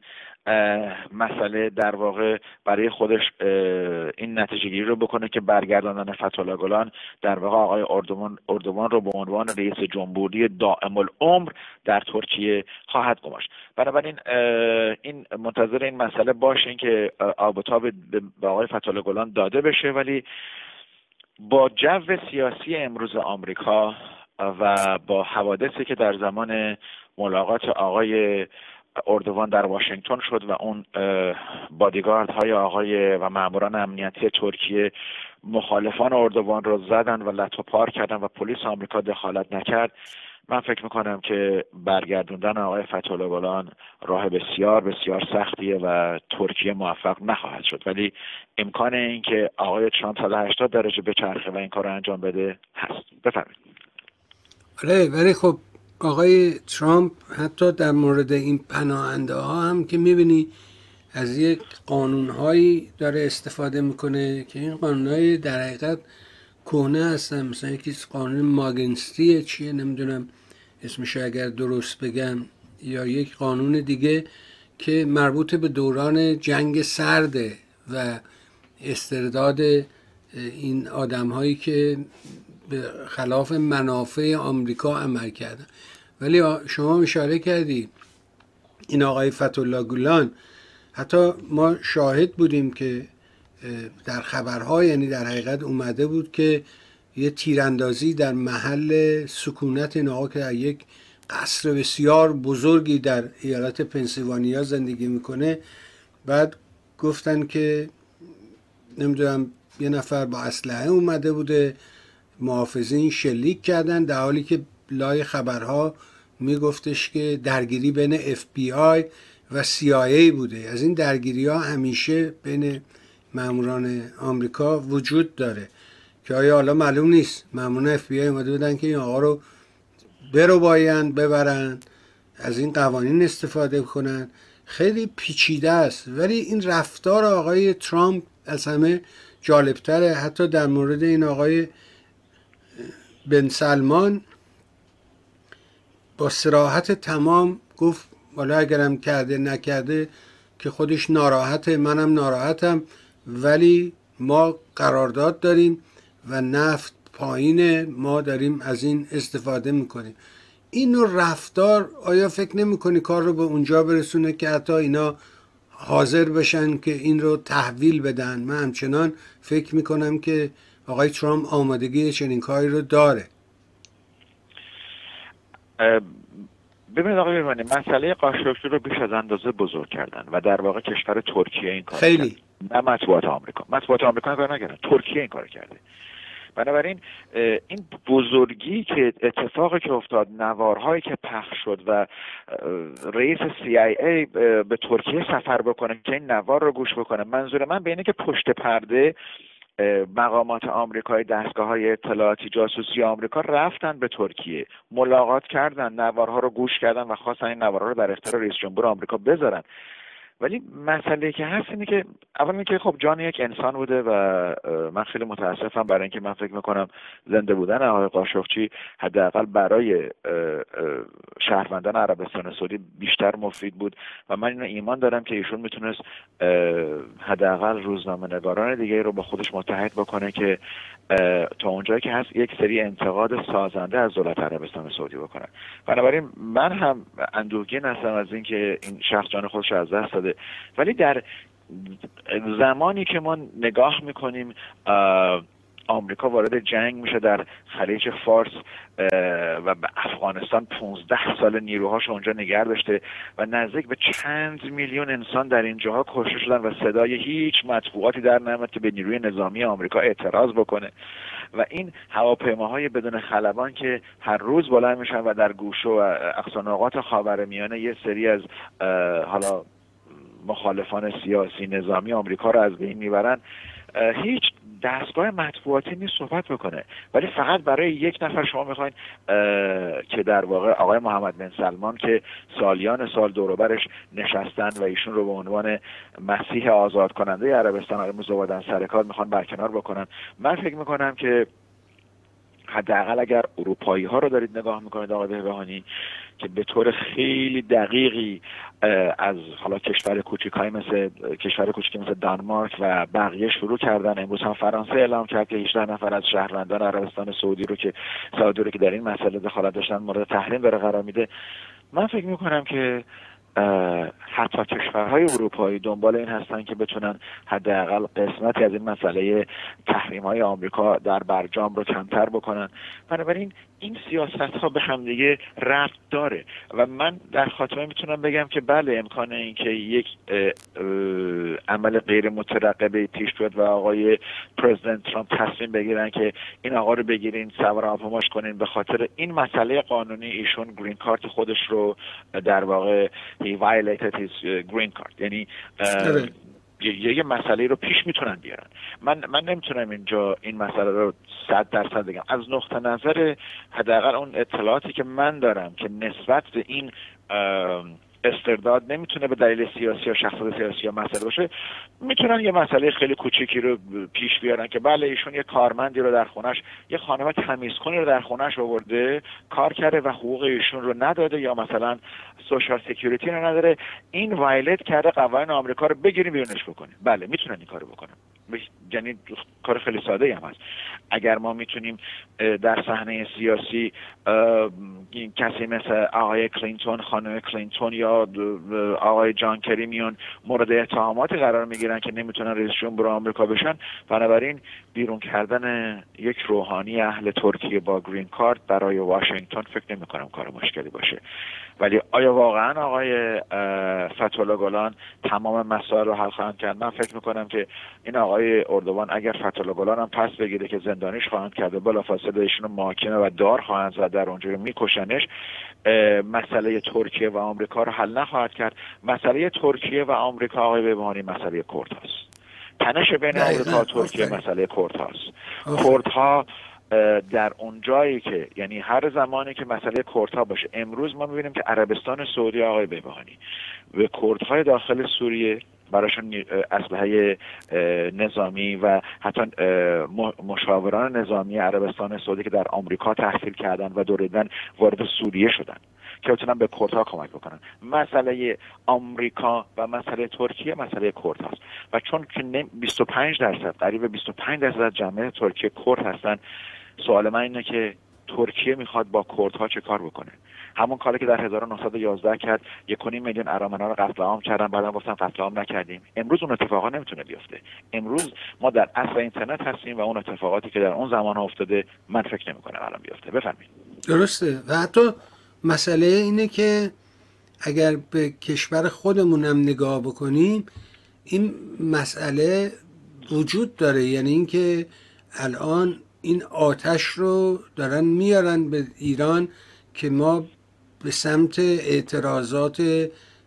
مسئله در واقع برای خودش این نتیجه گیری رو بکنه که برگرداندن فتح‌الله گلان در واقع آقای اردوغان رو به عنوان رئیس جمهوری دائم العمر در ترکیه خواهد گماشت. بنابراین این منتظر این مسئله باشین که آب و تاب به آقای فتح‌الله گلان داده بشه، ولی با جو سیاسی امروز آمریکا و با حوادثی که در زمان ملاقات آقای اردوغان در واشنگتن شد و اون بادیگاردهای آقای و ماموران امنیتی ترکیه مخالفان اردوغان رو زدن و لطو پار کردن و پلیس آمریکا دخالت نکرد، من فکر میکنم که برگردوندن آقای فتح‌الله گلان راه بسیار بسیار سختیه و ترکیه موفق نخواهد شد، ولی امکان این که آقای ترامپ 180 درجه بچرخه و این کار رو انجام بده هست. بفرمایید. ولی خب آقای ترامپ حتی در مورد این پناهنده ها هم که میبینی از یک قانونهایی داره استفاده میکنه که این قانونهای در حقیقت کهنه هستن، مثلا یکی قانون ماگنستی چیه نمیدونم اسمش اگر درست بگم، یا یک قانون دیگه که مربوط به دوران جنگ سرده و استرداد این آدم هایی که به خلاف منافع آمریکا عمل کردن. ولی شما اشاره کردی این آقای فتح‌الله گلان، حتی ما شاهد بودیم که در خبرها، یعنی در حقیقت اومده بود که یه تیراندازی در محل سکونت این آقا که در یک قصر بسیار بزرگی در ایالت پنسیلوانیا زندگی میکنه، بعد گفتن که نمیدونم یه نفر با اسلحه اومده بوده، محافظین شلیک کردن، در حالی که لای خبرها میگفتش که درگیری بین FBI و CIA بوده. از این درگیری ها همیشه بین ماموران آمریکا وجود داره که آیا حالا معلوم نیست ماموران FBI اومده بودن که این آقا رو بربایند ببرن، از این قوانین استفاده کنن. خیلی پیچیده است. ولی این رفتار آقای ترامپ از همه جالبتره. حتی در مورد این آقای بن سلمان با صراحت تمام گفت والا اگرم کرده نکرده که خودش ناراحته، منم ناراحتم، ولی ما قرارداد داریم و نفت پایینه، ما داریم از این استفاده میکنیم. این نوع رفتار آیا فکر نمیکنی کار رو به اونجا برسونه که حتی اینا حاضر بشن که این رو تحویل بدن؟ من همچنان فکر میکنم که آقای ترامپ آمادگی چنین کاری رو داره. ببینید آقای میرمانی، مسئله قاشقچی رو بیش از اندازه بزرگ کردن و در واقع کشور ترکیه این کار خیلی کرد. نه مطبوعات آمریکا این کار نکردن، ترکیه این کار کرده. بنابراین این بزرگی که اتفاقی که افتاد، نوارهایی که پخش شد و رئیس CIA به ترکیه سفر بکنه که این نوار رو گوش بکنه، منظور من به اینه که پشت پرده مقامات آمریکایی، دستگاه‌های اطلاعاتی جاسوسی آمریکا رفتن به ترکیه، ملاقات کردن، نوارها رو گوش کردن و خواستن این نوارها رو در اختیار رئیس جمهور آمریکا بذارن. ولی مسئله که هست اینه که اولا که خب جان یک انسان بوده و من خیلی متاسفم برای اینکه من فکر میکنم زنده بودن آقای قاشقچی حداقل برای شهروندان عربستان سعودی بیشتر مفید بود و من اینو ایمان دارم که ایشون میتونست حداقل روزنامه‌نگاران دیگه رو با خودش متحد بکنه که تا اونجایی که هست یک سری انتقاد سازنده از دولت عربستان سعودی بکنن. بنابراین من هم اندوهگین هستم از اینکه این شخص جان خودش رو از دست داده، ولی در زمانی که ما نگاه میکنیم آمریکا وارد جنگ میشه در خلیج فارس و به افغانستان 15 سال نیروهاش اونجا نگه داشته و نزدیک به چند میلیون انسان در این جاها کشته شدن و صدای هیچ مطبوعاتی در نمیاد که به نیروی نظامی آمریکا اعتراض بکنه و این هواپیماهای بدون خلبان که هر روز بلند میشن و در گوشه و اقصا نقاط خاورمیانه یه سری از حالا مخالفان سیاسی نظامی آمریکا رو از بین میبرن، هیچ دستگاه مطبوعاتی نیست صحبت بکنه، ولی فقط برای یک نفر شما میخواین که در واقع آقای محمد بن سلمان که سالیان سال دور و برش نشستن و ایشون رو به عنوان مسیح آزاد کننده عربستان امروز آوردن سر کار میخوان برکنار بکنن. من فکر میکنم که حداقل اگر اروپایی ها رو دارید نگاه میکنید آقای بهبهانی که به طور خیلی دقیقی از حالا کشور کوچیکی مثل دانمارک و بقیه شروع کردن. امروز هم فرانسه اعلام کرد که 18 نفر از شهروندان عربستان سعودی رو که در این مسئله دخالت داشتن مورد تحریم داره قرار میده. من فکر میکنم که حتی کشورهای اروپایی دنبال این هستن که بتونن حداقل قسمتی از این مسئله تحریم‌های آمریکا در برجام رو کمتر بکنن. بنابراین این سیاست‌ها به همدیگه ربط داره و من در خاتمه میتونم بگم که بله، امکان این که یک عمل غیر مترقبه پیش بیاد و آقای پرزیدنت ترامپ تصمیم بگیرن که این آقا رو بگیرین سوار هواپیماش کنین به خاطر این مسئله قانونی ایشون گرین کارت خودش رو در واقع he violated his green card، یعنی یه مسئله رو پیش میتونن بیارن. من نمیتونم اینجا این مسئله رو 100% بگم. از نقطه نظر حداقل اون اطلاعاتی که من دارم که نسبت به این استرداد نمیتونه به دلیل سیاسی یا شخصیت سیاسی یا مسئله باشه، میتونن یه مسئله خیلی کوچیکی رو پیش بیارن که بله ایشون یه کارمندی رو در خونش، یه خانم تمیزکنی رو در خونش آورده کار کرده و حقوق ایشون رو نداده یا مثلا سوشال سکیوریتی رو نداره، این وایلیت کرده قوانین آمریکا رو، بگیریم بیرونش بکنیم. بله میتونن این کارو بکنن، یعنی کار خیلی ساده هم هست. اگر ما میتونیم در صحنه سیاسی کسی مثل آقای کلینتون، خانم کلینتون یا آقای جان کری میون مورد اتهاماتی قرار میگیرن که نمیتونن رئیس جمهور آمریکا بشن، بنابراین بیرون کردن یک روحانی اهل ترکیه با گرین کارت برای واشنگتن فکر نمی کنم کار مشکلی باشه. ولی آیا واقعا آقای فتح‌الله گلان تمام مسائل رو حل خواهند کرد؟ من فکر میکنم که این آقای اردوان اگر فتح‌الله گلان هم پس بگیره که زندانیش خواهند کرد و بلافاصله ایشونو محاکمه و دار خواهند زد در اونجا میکشنش، مسئله ترکیه و آمریکا رو حل نخواهد کرد. مسئله ترکیه و آمریکا آقای بهبهانی مسئله کرد هست. تنش بین آمریکا و ترکیه مسئله کرد هست. کردها در اون جایی که یعنی هر زمانی که مسئله کردها باشه، امروز ما میبینیم که عربستان سعودی آقای بهبهانی و کردهای داخل سوریه براشون اسلحه نظامی و حتی مشاوران نظامی عربستان سعودی که در آمریکا تحصیل کردن و دوریدن وارد سوریه شدن که بتونن به کردها کمک بکنن. مسئله آمریکا و مسئله ترکیه مسئله کرد هست و چون که 25% قریب 25% از جامعه ترکیه کرد هستن، سوال من اینه که ترکیه میخواد با کردها چه کار بکنه؟ همون کاری که در 1911 کرد، 1.5 میلیون ارامنه رو قتل عام کردن، بعدم گفتن قتل عام نکردیم. امروز اون اتفاقا نمیتونه بیفته. امروز ما در عصر اینترنت هستیم و اون اتفاقاتی که در اون زمان افتاده من فکر نمی‌کنم الان بیفته. بفرمایید. درسته. و حتی مسئله اینه که اگر به کشور خودمونم نگاه بکنیم این مسئله وجود داره، یعنی اینکه الان این آتش رو دارن میارن به ایران که ما به سمت اعتراضات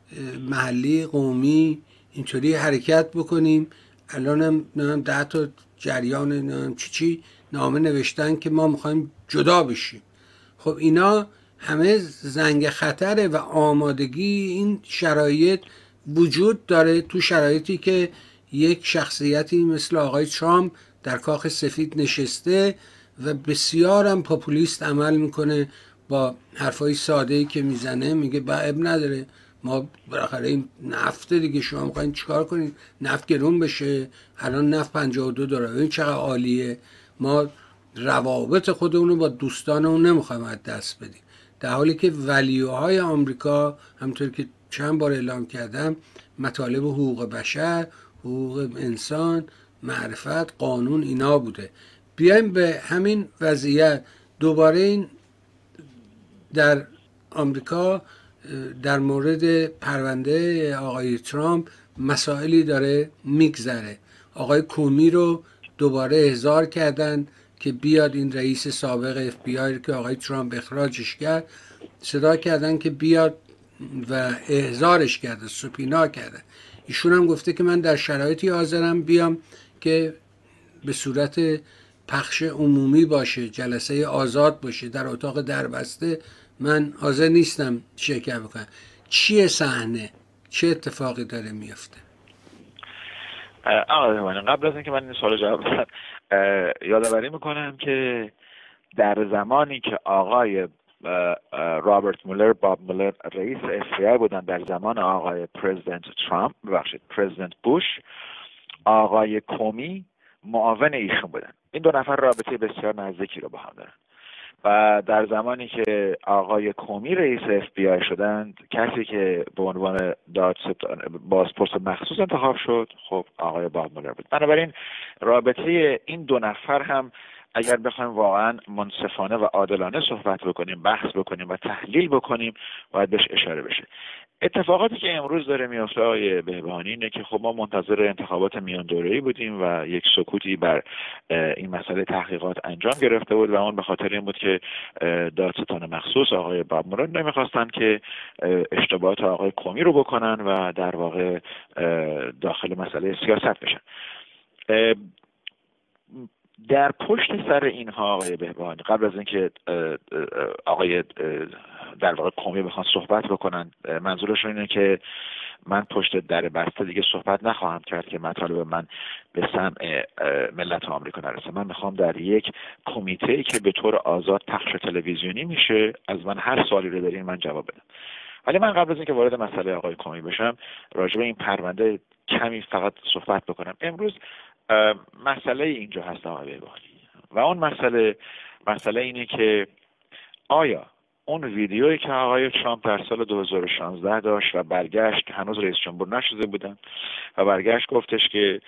محلی قومی اینطوری حرکت بکنیم. الان هم 10 تا جریان چی نامه نوشتن که ما میخوایم جدا بشیم. خب اینا همه زنگ خطره و آمادگی این شرایط وجود داره تو شرایطی که یک شخصیتی مثل آقای ترامپ در کاخ سفید نشسته و بسیار هم پاپولیست عمل میکنه، با حرفای ساده‌ای که میزنه میگه اب نداره، ما بالاخره این نفت دیگه، شما میخواین چیکار کنین؟ نفت گرون بشه، الان نفت $52، این چقدر عالیه، ما روابط خودمون رو با دوستانمون نمیخوایم از دست بدیم. در حالی که ولیوهای آمریکا همونطور که چند بار اعلام کردم مطالب حقوق بشر، حقوق انسان، معرفت، قانون اینا بوده. بیایم به همین وضعیت دوباره این در آمریکا در مورد پرونده آقای ترامپ مسائلی داره میگذره. آقای کومی رو دوباره احضار کردن که بیاد، این رئیس سابق اف بی آی که آقای ترامپ اخراجش کرد صدا کردن که بیاد و احضارش کرده، سوپینا کرده. ایشون هم گفته که من در شرایطی حاضرم بیام که به صورت پخش عمومی باشه، جلسه آزاد باشه، در اتاق دربسته من حاضر نیستم شرکت بکنم. چیه صحنه؟ چه اتفاقی داره میفته؟ قبل از اینکه من این سوال جواب بدم یادآوری میکنم که در زمانی که آقای رابرت مولر، باب مولر رئیس FBI بودن در زمان آقای پرزیدنت بوش، آقای کومی معاون ایشون بودن. این دو نفر رابطه بسیار نزدیکی رو با هم دارن و در زمانی که آقای کومی رئیس FBI شدند، کسی که به عنوان بازپرس مخصوص انتخاب شد خب آقای باب مولر بود. بنابراین رابطه این دو نفر هم اگر بخوایم واقعا منصفانه و عادلانه صحبت بکنیم، بحث بکنیم و تحلیل بکنیم، باید بهش اشاره بشه. اتفاقاتی که امروز داره میفته آقای بهبهانی اینه که خب ما منتظر انتخابات میان دوره‌ای بودیم و یک سکوتی بر این مسئله تحقیقات انجام گرفته بود و اون به خاطر این بود که دادستان مخصوص آقای باب مولر نمیخواستن که اشتباهات آقای کومی رو بکنن و در واقع داخل مسئله سیاست بشن. در پشت سر اینها آقای بهبهانی، قبل از اینکه آقای در واقع کومی بخوان صحبت بکنن، منظورشون اینه که من پشت در بسته دیگه صحبت نخواهم کرد که مطالب من به سمع ملت آمریکا نرسه. من میخوام در یک کمیته که به طور آزاد پخش تلویزیونی میشه از من هر سوالی رو دارین من جواب بدم. ولی من قبل از اینکه وارد مسئله آقای کومی بشم راجع به این پرونده کمی فقط صحبت بکنم. امروز مسئله اینجا هست آقای بهبهانی و اون مسئله اینه که آیا اون ویدیویی که آقای ترامپ در سال 2016 داشت و برگشت، هنوز رئیس جمهور نشده بودن و برگشت گفتش که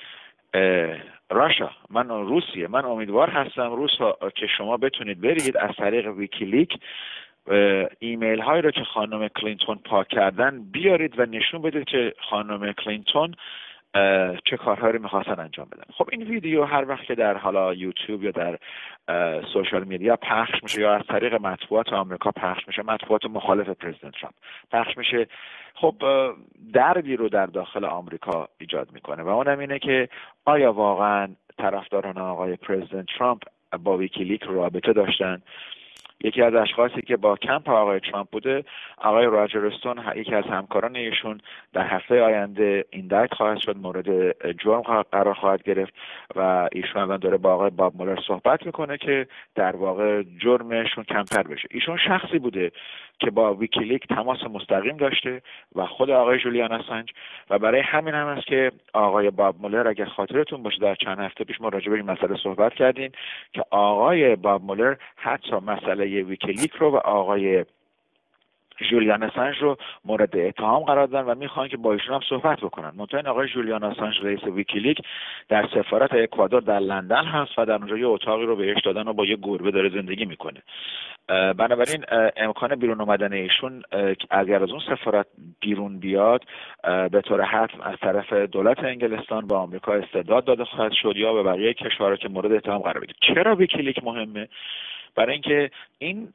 روسیه من امیدوار هستم که شما بتونید برید از طریق ویکیلیک ایمیل هایی رو که خانم کلینتون پاک کردن بیارید و نشون بدید که خانم کلینتون چه کارهایی رو میخواستن انجام بدن. خب این ویدیو هر وقت که در حالا یوتیوب یا در سوشال میدیا پخش میشه یا از طریق مطبوعات آمریکا پخش میشه، مطبوعات مخالف پرزیدنت ترامپ پخش میشه، خب دردی رو در داخل آمریکا ایجاد میکنه و اونم اینه که آیا واقعا طرفداران آقای پرزیدنت ترامپ با ویکیلیک رابطه داشتن؟ یکی از اشخاصی که با کمپ آقای ترامپ بوده، آقای راجر استون، یکی از همکاران ایشون، در هفته آینده ایندکت خواهد شد، مورد جرم قرار خواهد گرفت و ایشون الان داره با آقای باب مولر صحبت میکنه که در واقع جرمشون کمتر بشه. ایشون شخصی بوده که با ویکیلیک تماس مستقیم داشته و خود آقای جولیان اسانج و برای همین هم است که آقای باب مولر، اگر خاطرتون باشه در چند هفته پیش ما راجع به این مسئله صحبت کردیم که آقای باب مولر حتی مسئله ویکیلیک رو و آقای جولیان اسانج رو مورد اتهام قرار دادن و میخوان که با ایشون هم صحبت بکنن. منتها آقای جولیان اسانج رئیس ویکیلیک در سفارت اکوادور در لندن هست و در اونجا یه اتاقی رو بهش دادن و با یه گربه داره زندگی میکنه. بنابراین امکان بیرون اومدن ایشون اگر از اون سفارت بیرون بیاد به طور حتم از طرف دولت انگلستان با آمریکا استرداد داده خواهد شد یا به بقیه کشورها که مورد اتهام قرار بگیره. چرا ویکیلیک مهمه؟ برای اینکه این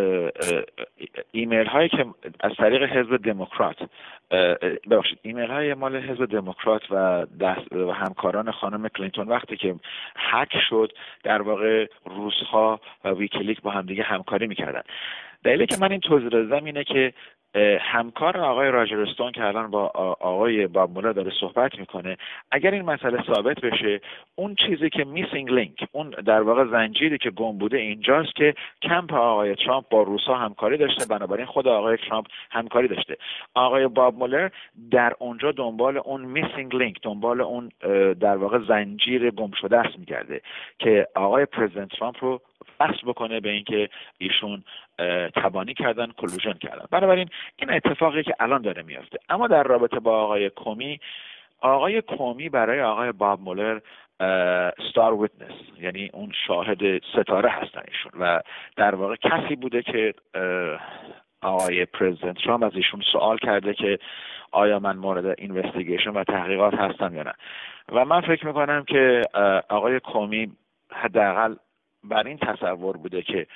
ایمیل هایی که از طریق حزب دموکرات ایمیل های مال حزب دموکرات و همکاران خانم کلینتون وقتی که هک شد، در واقع روس‌ها و ویکیلیک با هم دیگه همکاری میکردن. دلیلی که من این توضیح دادم اینه که همکار آقای راجر استون که الان با آقای باب مولر داره صحبت میکنه، اگر این مسئله ثابت بشه، اون چیزی که میسینگ لینک، اون در واقع زنجیری که گم بوده اینجاست که کمپ آقای ترامپ با روسا همکاری داشته، بنابراین خود آقای ترامپ همکاری داشته. آقای باب مولر در اونجا دنبال اون میسینگ لینک، دنبال اون در واقع زنجیر گم شده است میگرده که آقای پرزیدنت ترامپ رو بحث بکنه به اینکه ایشون تبانی کردن، کلوژن کردن. بنابراین این اتفاقی که الان داره میفته. اما در رابطه با آقای کومی برای آقای باب مولر ستار ویتنس، یعنی اون شاهد ستاره هستن ایشون و در واقع کسی بوده که آقای پرزیدنت ترامپ از ایشون سوال کرده که آیا من مورد اینوستیگیشن و تحقیقات هستم یا نه. و من فکر میکنم که آقای کومی حداقل بر این تصور بوده که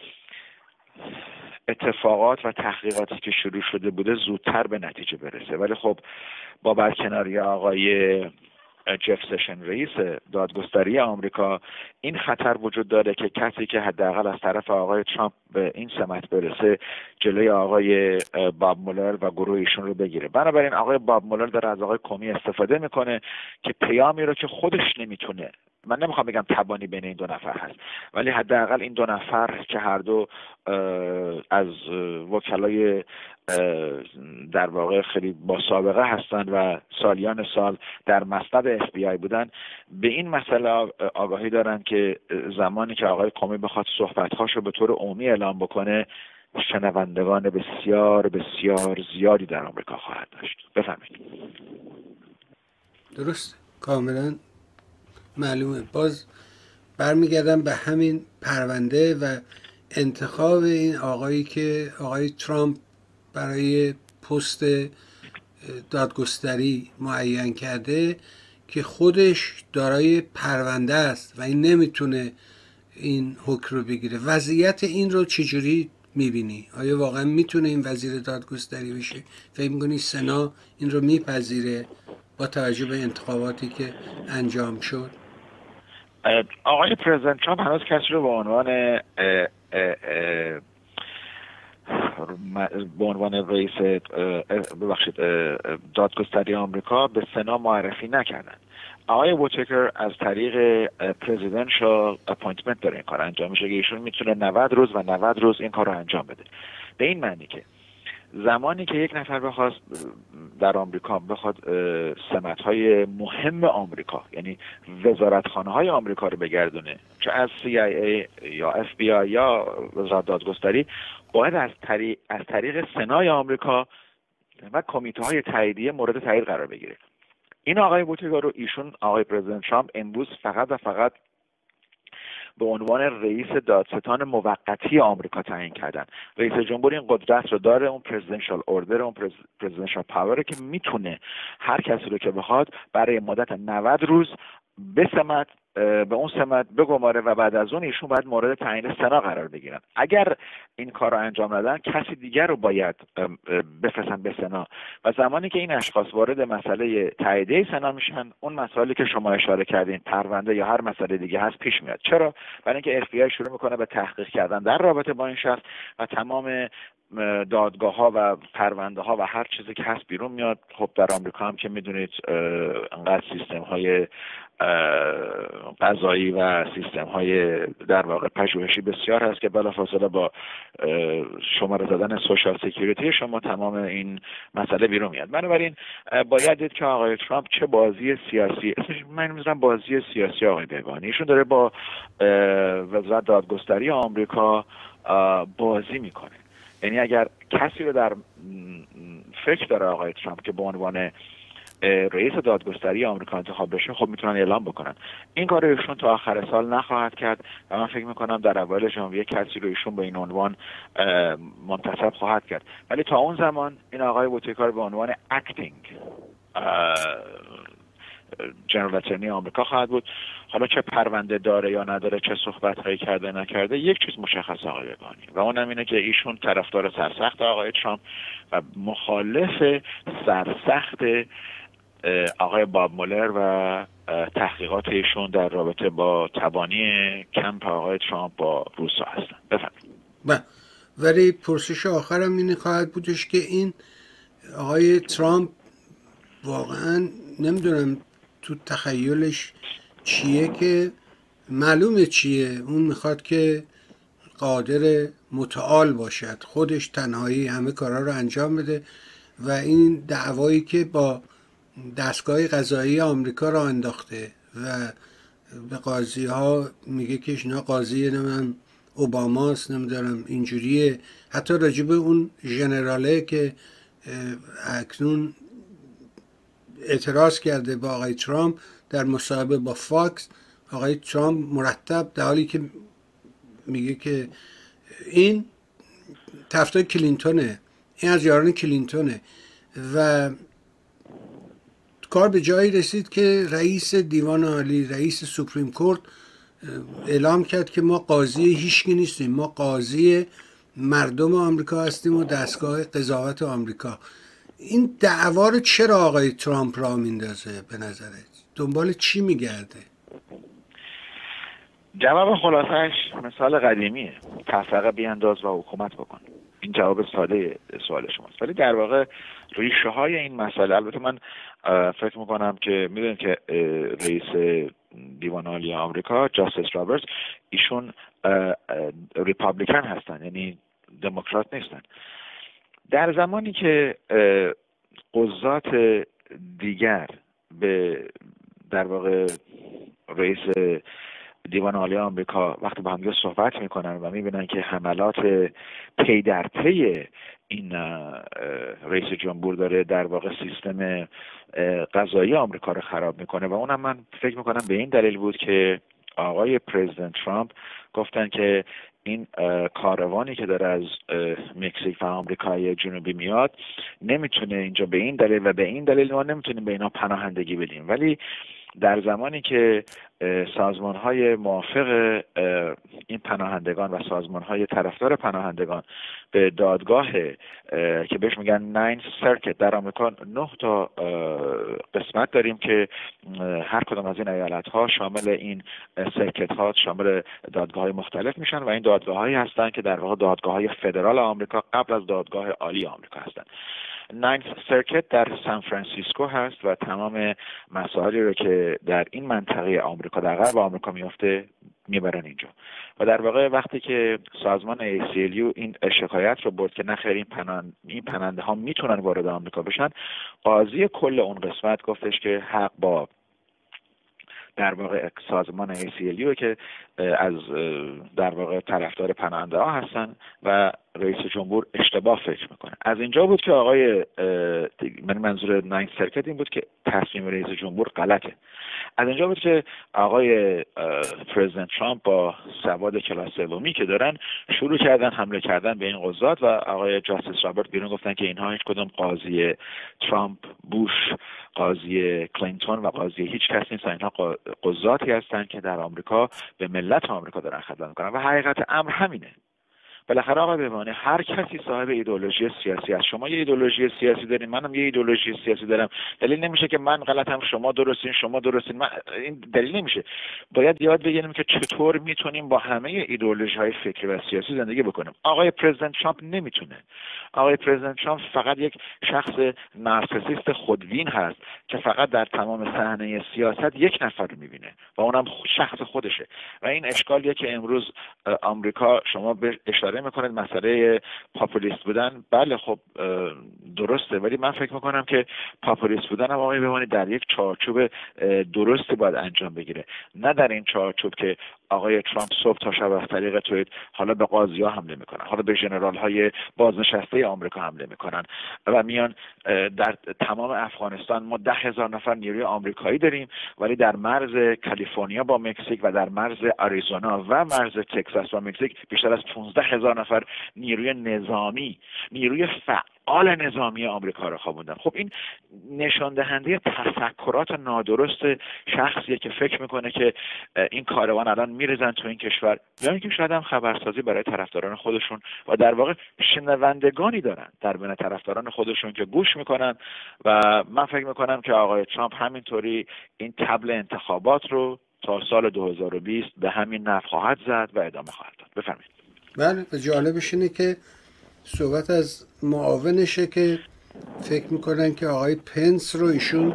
اتفاقات و تحقیقاتی که شروع شده بوده زودتر به نتیجه برسه. ولی خب با برکناری آقای جف سشن رئیس دادگستری آمریکا این خطر وجود داره که کسی که حداقل از طرف آقای ترامپ به این سمت برسه جلوی آقای باب مولر و گروه ایشون رو بگیره. بنابراین آقای باب مولر داره از آقای کومی استفاده میکنه که پیامی رو که خودش نمیتونه من نمیخوام بگم تبانی بین این دو نفر هست، ولی حداقل این دو نفر که هر دو از وکلای در واقع خیلی با سابقه هستند و سالیان سال در مصلب FBI بودن، به این مسئله آگاهی دارن که زمانی که آقای قمی بخواد صحبت‌هاشو به طور عمومی اعلام بکنه، شنوندگان بسیار بسیار زیادی در آمریکا خواهد داشت. بفهمید. درست، کاملا معلومه. باز برمیگردم به همین پرونده و انتخاب این آقایی که آقای ترامپ برای پست دادگستری معین کرده که خودش دارای پرونده است و این نمیتونه این حکم رو بگیره. وضعیت این رو چجوری میبینی؟ آیا واقعا میتونه این وزیر دادگستری بشه؟ فکر میکنی سنا این رو میپذیره با توجه به انتخاباتی که انجام شد؟ آقای پرزیدنت ترامپ هنوز کسی رو به عنوان رئیس دادگستری آمریکا به سنا معرفی نکردن. آقای ووتکر از طریق پرزیدنشال اپوینتمنت داره این کار انجام میشه که ایشون میتونه 90 روز و 90 روز این کار رو انجام بده. به این معنی که زمانی که یک نفر بخواد در آمریکا بخواد سمت‌های مهم آمریکا، یعنی وزارتخانه‌های آمریکا رو بگردونه، چه از CIA یا FBI یا وزارت دادگستری، باید از طریق سنای آمریکا و کمیته‌های تاییدیه مورد تایید قرار بگیره. این آقای بوتیگا رو ایشون آقای پرزیدنت ترامپ امروز فقط و فقط به عنوان رئیس دادستان موقتی آمریکا تعیین کردن. رئیس جمهور این قدرت رو داره، اون پرزیدنشال اوردر، اون پرزیدنشال پاور که میتونه هر کسی رو که بخواد برای مدت 90 روز به اون سمت بگماره و بعد از اون ایشون باید مورد تعیین سنا قرار بگیرن. اگر این کار رو انجام ندن، کسی دیگر رو باید بفرستن به سنا و زمانی که این اشخاص وارد مسئله تاییدیه سنا میشن، اون مسائلی که شما اشاره کردین، پرونده یا هر مسئله دیگه هست، پیش میاد. چرا؟ برای اینکه FBI شروع میکنه به تحقیق کردن در رابطه با این شخص و تمام دادگاه ها و پرونده ها و هر چیزی که هست بیرون میاد. خب در آمریکا هم که میدونید انقدر سیستم های قضایی و سیستم های در واقع پژوهشی بسیار هست که بلافاصله با شماره زدن سوشال سکیوریتی شما تمام این مسئله بیرون میاد. بنابراین باید دید که آقای ترامپ چه بازی سیاسی، من میذارم بازی سیاسی آقای بهبانی، ایشون داره با وزارت دادگستری آمریکا بازی میکنه. یعنی اگر کسی رو در فکر داره آقای ترامپ که به عنوان رئیس دادگستری آمریکا انتخاب بشه، خب میتونن اعلام بکنن. این کار رو ایشون تا آخر سال نخواهد کرد و من فکر میکنم در اوایل ژانویه کسی رو ایشون به این عنوان منتصب خواهد کرد. ولی تا اون زمان این آقای ووتیکار به عنوان اکتینگ جنرال اترنی آمریکا خواهد بود. حالا چه پرونده داره یا نداره، چه صحبت‌هایی کرده نکرده، یک چیز مشخص آقای بهبانی و اونم اینه که ایشون طرفدار سرسخت آقای ترامپ و مخالف سرسخت آقای باب مولر و تحقیقات ایشون در رابطه با تبانی کمپ آقای ترامپ با روسا هستن. بفرمایید. ولی پرسش آخرم اینه خواهد بودش که این آقای ترامپ واقعا نمیدونم تو تخیلش چیه که معلومه چیه. اون میخواد که قادر متعال باشد، خودش تنهایی همه کارا رو انجام بده و این دعوایی که با دستگاه قضایی آمریکا را انداخته و به قاضی ها میگه که اینا قاضی نمیدونم اوباماست، نمیدونم اینجوریه. حتی راجب اون ژنراله که اکنون اعتراض کرده با آقای ترامپ در مصاحبه با فاکس، آقای ترامپ مرتب در حالی که میگه که این طرفدار کلینتونه، این از یاران کلینتونه و کار به جایی رسید که رئیس دیوان عالی، رئیس سوپریم کورت اعلام کرد که ما قاضی هیچکی نیستیم، ما قاضی مردم آمریکا هستیم و دستگاه قضاوت آمریکا. این دعوا رو چرا آقای ترامپ راه میندازه به نظرت؟ دنبال چی میگرده؟ جواب خلاصش مثال قدیمیه، تفرقه بیانداز و حکومت بکن. این جواب ساده سوال شماست، ولی در واقع ریشه های این مسئله، البته من فکر میکنم که میدونید که رئیس دیوان عالی آمریکا، جاستس رابرتس، ایشون ریپابلیکن هستن، یعنی دموکرات نیستن. در زمانی که قضات دیگر به در واقع رئیس دیوان عالی آمریکا وقتی با هم صحبت میکنن و میبینن که حملات پی در پی این رئیس جمهور داره در واقع سیستم قضایی آمریکا رو خراب میکنه، و اونم من فکر میکنم به این دلیل بود که آقای پرزیدنت ترامپ گفتن که این کاروانی که داره از مکزیک و آمریکای جنوبی میاد نمیتونه اینجا به این دلیل و به این دلیل ما نمیتونیم به اینا پناهندگی بدیم. ولی در زمانی که سازمان‌های موافق این پناهندگان و سازمان‌های طرفدار پناهندگان به دادگاه که بهش میگن 9 سرکت در آمریکا 9 تا قسمت داریم که هر کدام از این ایالت‌ها شامل این سرکت ها شامل دادگاه‌های مختلف میشن و این دادگاه‌هایی هستن که در واقع دادگاه‌های فدرال آمریکا قبل از دادگاه عالی آمریکا هستن. 9 سرکت در سان فرانسیسکو هست و تمام مسائلی رو که در این منطقه آمریکا در غرب آمریکا میفته میبرن اینجا. و در واقع وقتی که سازمان ACLU این شکایت رو برد که نخیر این پناهنده ها میتونن وارد آمریکا بشن، قاضی کل اون قسمت گفتش که حق با در واقع سازمان ACLU که از در واقع طرفدار پناهنده ها هستن و رئیس جمهور اشتباه فکر میکنه. از اینجا بود که آقای منظور 9 سرکت این بود که تصمیم رئیس جمهور غلطه. از اینجا بود که آقای پرزیدنت ترامپ با سواد کلاس سومی که دارن شروع کردن حمله کردن به این قضات و آقای جاستس رابرت بیرون گفتن که اینها هیچ کدوم قاضی ترامپ، بوش، قاضی کلینتون و قاضی هیچ کس نیستن، اینها قضاتی هستن که در آمریکا به ملت آمریکا دارن خدمت میکنن و حقیقت امر همینه. بالاخره آقای بهبانی هر کسی صاحب ایدئولوژی سیاسی است. شما یه ایدئولوژی سیاسی دارین، منم یه ایدئولوژی سیاسی دارم. دلیل نمیشه که من غلطم شما درستین، شما درستین. این دلیل نمیشه. باید یاد بگیریم که چطور میتونیم با همه ایدئولوژی‌های فکری و سیاسی زندگی بکنیم. آقای پرزیدنت ترامپ نمیتونه. آقای پرزیدنت ترامپ فقط یک شخص نارسیسیست خودبین هست که فقط در تمام صحنه سیاست یک نفر رو میبینه و اونم شخص خودشه. و این اشکالیه که امروز آمریکا، شما به اشاره میکنید مسئله پاپولیست بودن، بله خب درسته، ولی من فکر میکنم که پاپولیست بودن هم آقای بهبانی در یک چارچوب درستی باید انجام بگیره، نه در این چارچوب که آقای ترامپ صبح تا شب از طریق توییت حالا به قاضی‌ها حمله میکنن، حالا به ژنرال‌های بازنشسته آمریکا حمله میکنن و میان در تمام افغانستان ما 10,000 نفر نیروی آمریکایی داریم، ولی در مرز کالیفرنیا با مکزیک و در مرز آریزونا و مرز تگزاس با مکزیک بیشتر از 15,000 نفر نیروی نظامی، نیروی فعال نظامی آمریکا رو خوابوندن. خب این نشان دهنده تفکرات نادرست شخصیه که فکر میکنه که این کاروان الان میریزن تو این کشور، یا اینکه شاید هم خبرسازی برای طرفداران خودشون و در واقع شنوندگانی دارن در بین طرفداران خودشون که گوش میکنن. و من فکر میکنم که آقای ترامپ همینطوری این طبل انتخابات رو تا سال 2020 به همین نحو خواهد زد و ادامه خواهد داد. بفرمایید. بله، و جالبش اینه که صحبت از معاونشه که فکر میکنن که آقای پنس رو ایشون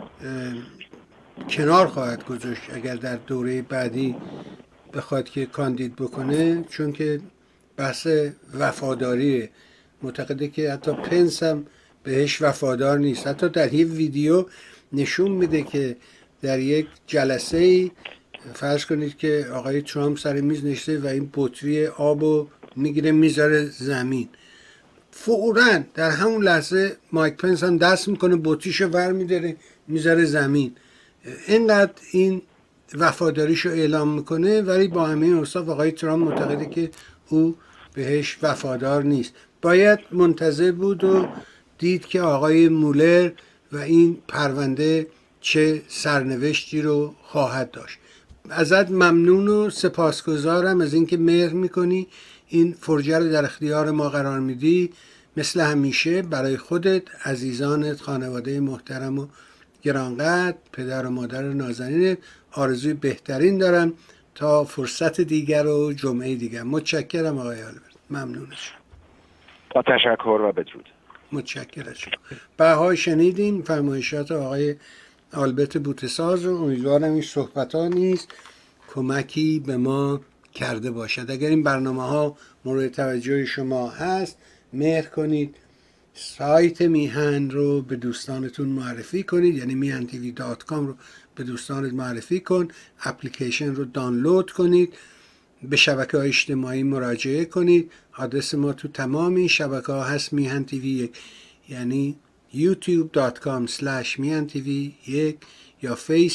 کنار خواهد گذاشت اگر در دوره بعدی بخواد که کاندید بکنه، چون که بحث وفاداری معتقده که حتی پنس هم بهش وفادار نیست. حتی در یه ویدیو نشون میده که در یک جلسه فرض کنید که آقای ترامپ سر میز نشسته و این بطری آبو میگیره میذاره زمین، فوراً در همون لحظه مایک پنس هم دست میکنه بطریشو ور میداره میذاره زمین. اینقدر این وفاداریشو اعلام میکنه، ولی با همه اوصاف آقای ترامپ معتقده که او بهش وفادار نیست. باید منتظر بود و دید که آقای مولر و این پرونده چه سرنوشتی رو خواهد داشت. ازت ممنون و سپاسگزارم از اینکه مهر میکنی این فرجه رو در اختیار ما قرار میدی. مثل همیشه برای خودت، عزیزانت، خانواده محترم و گرانقدر، پدر و مادر نازنینت آرزوی بهترین دارم تا فرصت دیگر و جمعه دیگر. متشکرم آقای آلبرت، ممنونش. با تشکر و بدرود. متشکرم. بهای شنیدین فرمایشات آقای آلبرت بوتساز و امیدوارم این صحبت ها نیز کمکی به ما کرده باشد. اگر این برنامه ها مورد توجه شما هست، مهر کنید سایت میهن رو به دوستانتون معرفی کنید، یعنی mihantv.com رو به دوستانت معرفی کن، اپلیکیشن رو دانلود کنید، به شبکه های اجتماعی مراجعه کنید. آدرس ما تو تمام این شبکه ها هست میهن تیوی 1، یعنی youtube.com/miantv1 یا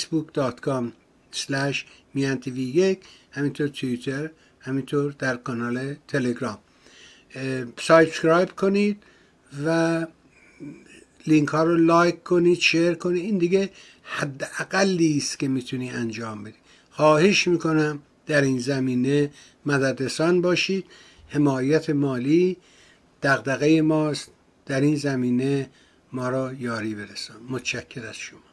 facebook.com/miantv1، همینطور توییتر، همینطور در کانال تلگرام. سابسکرایب کنید و لینک ها رو لایک کنید، شیر کنید. این دیگه حداقلی است که میتونی انجام بدی. خواهش میکنم در این زمینه مددرسان باشید. حمایت مالی دغدغه ماست، در این زمینه ما را یاری برسان. متشکر از شما.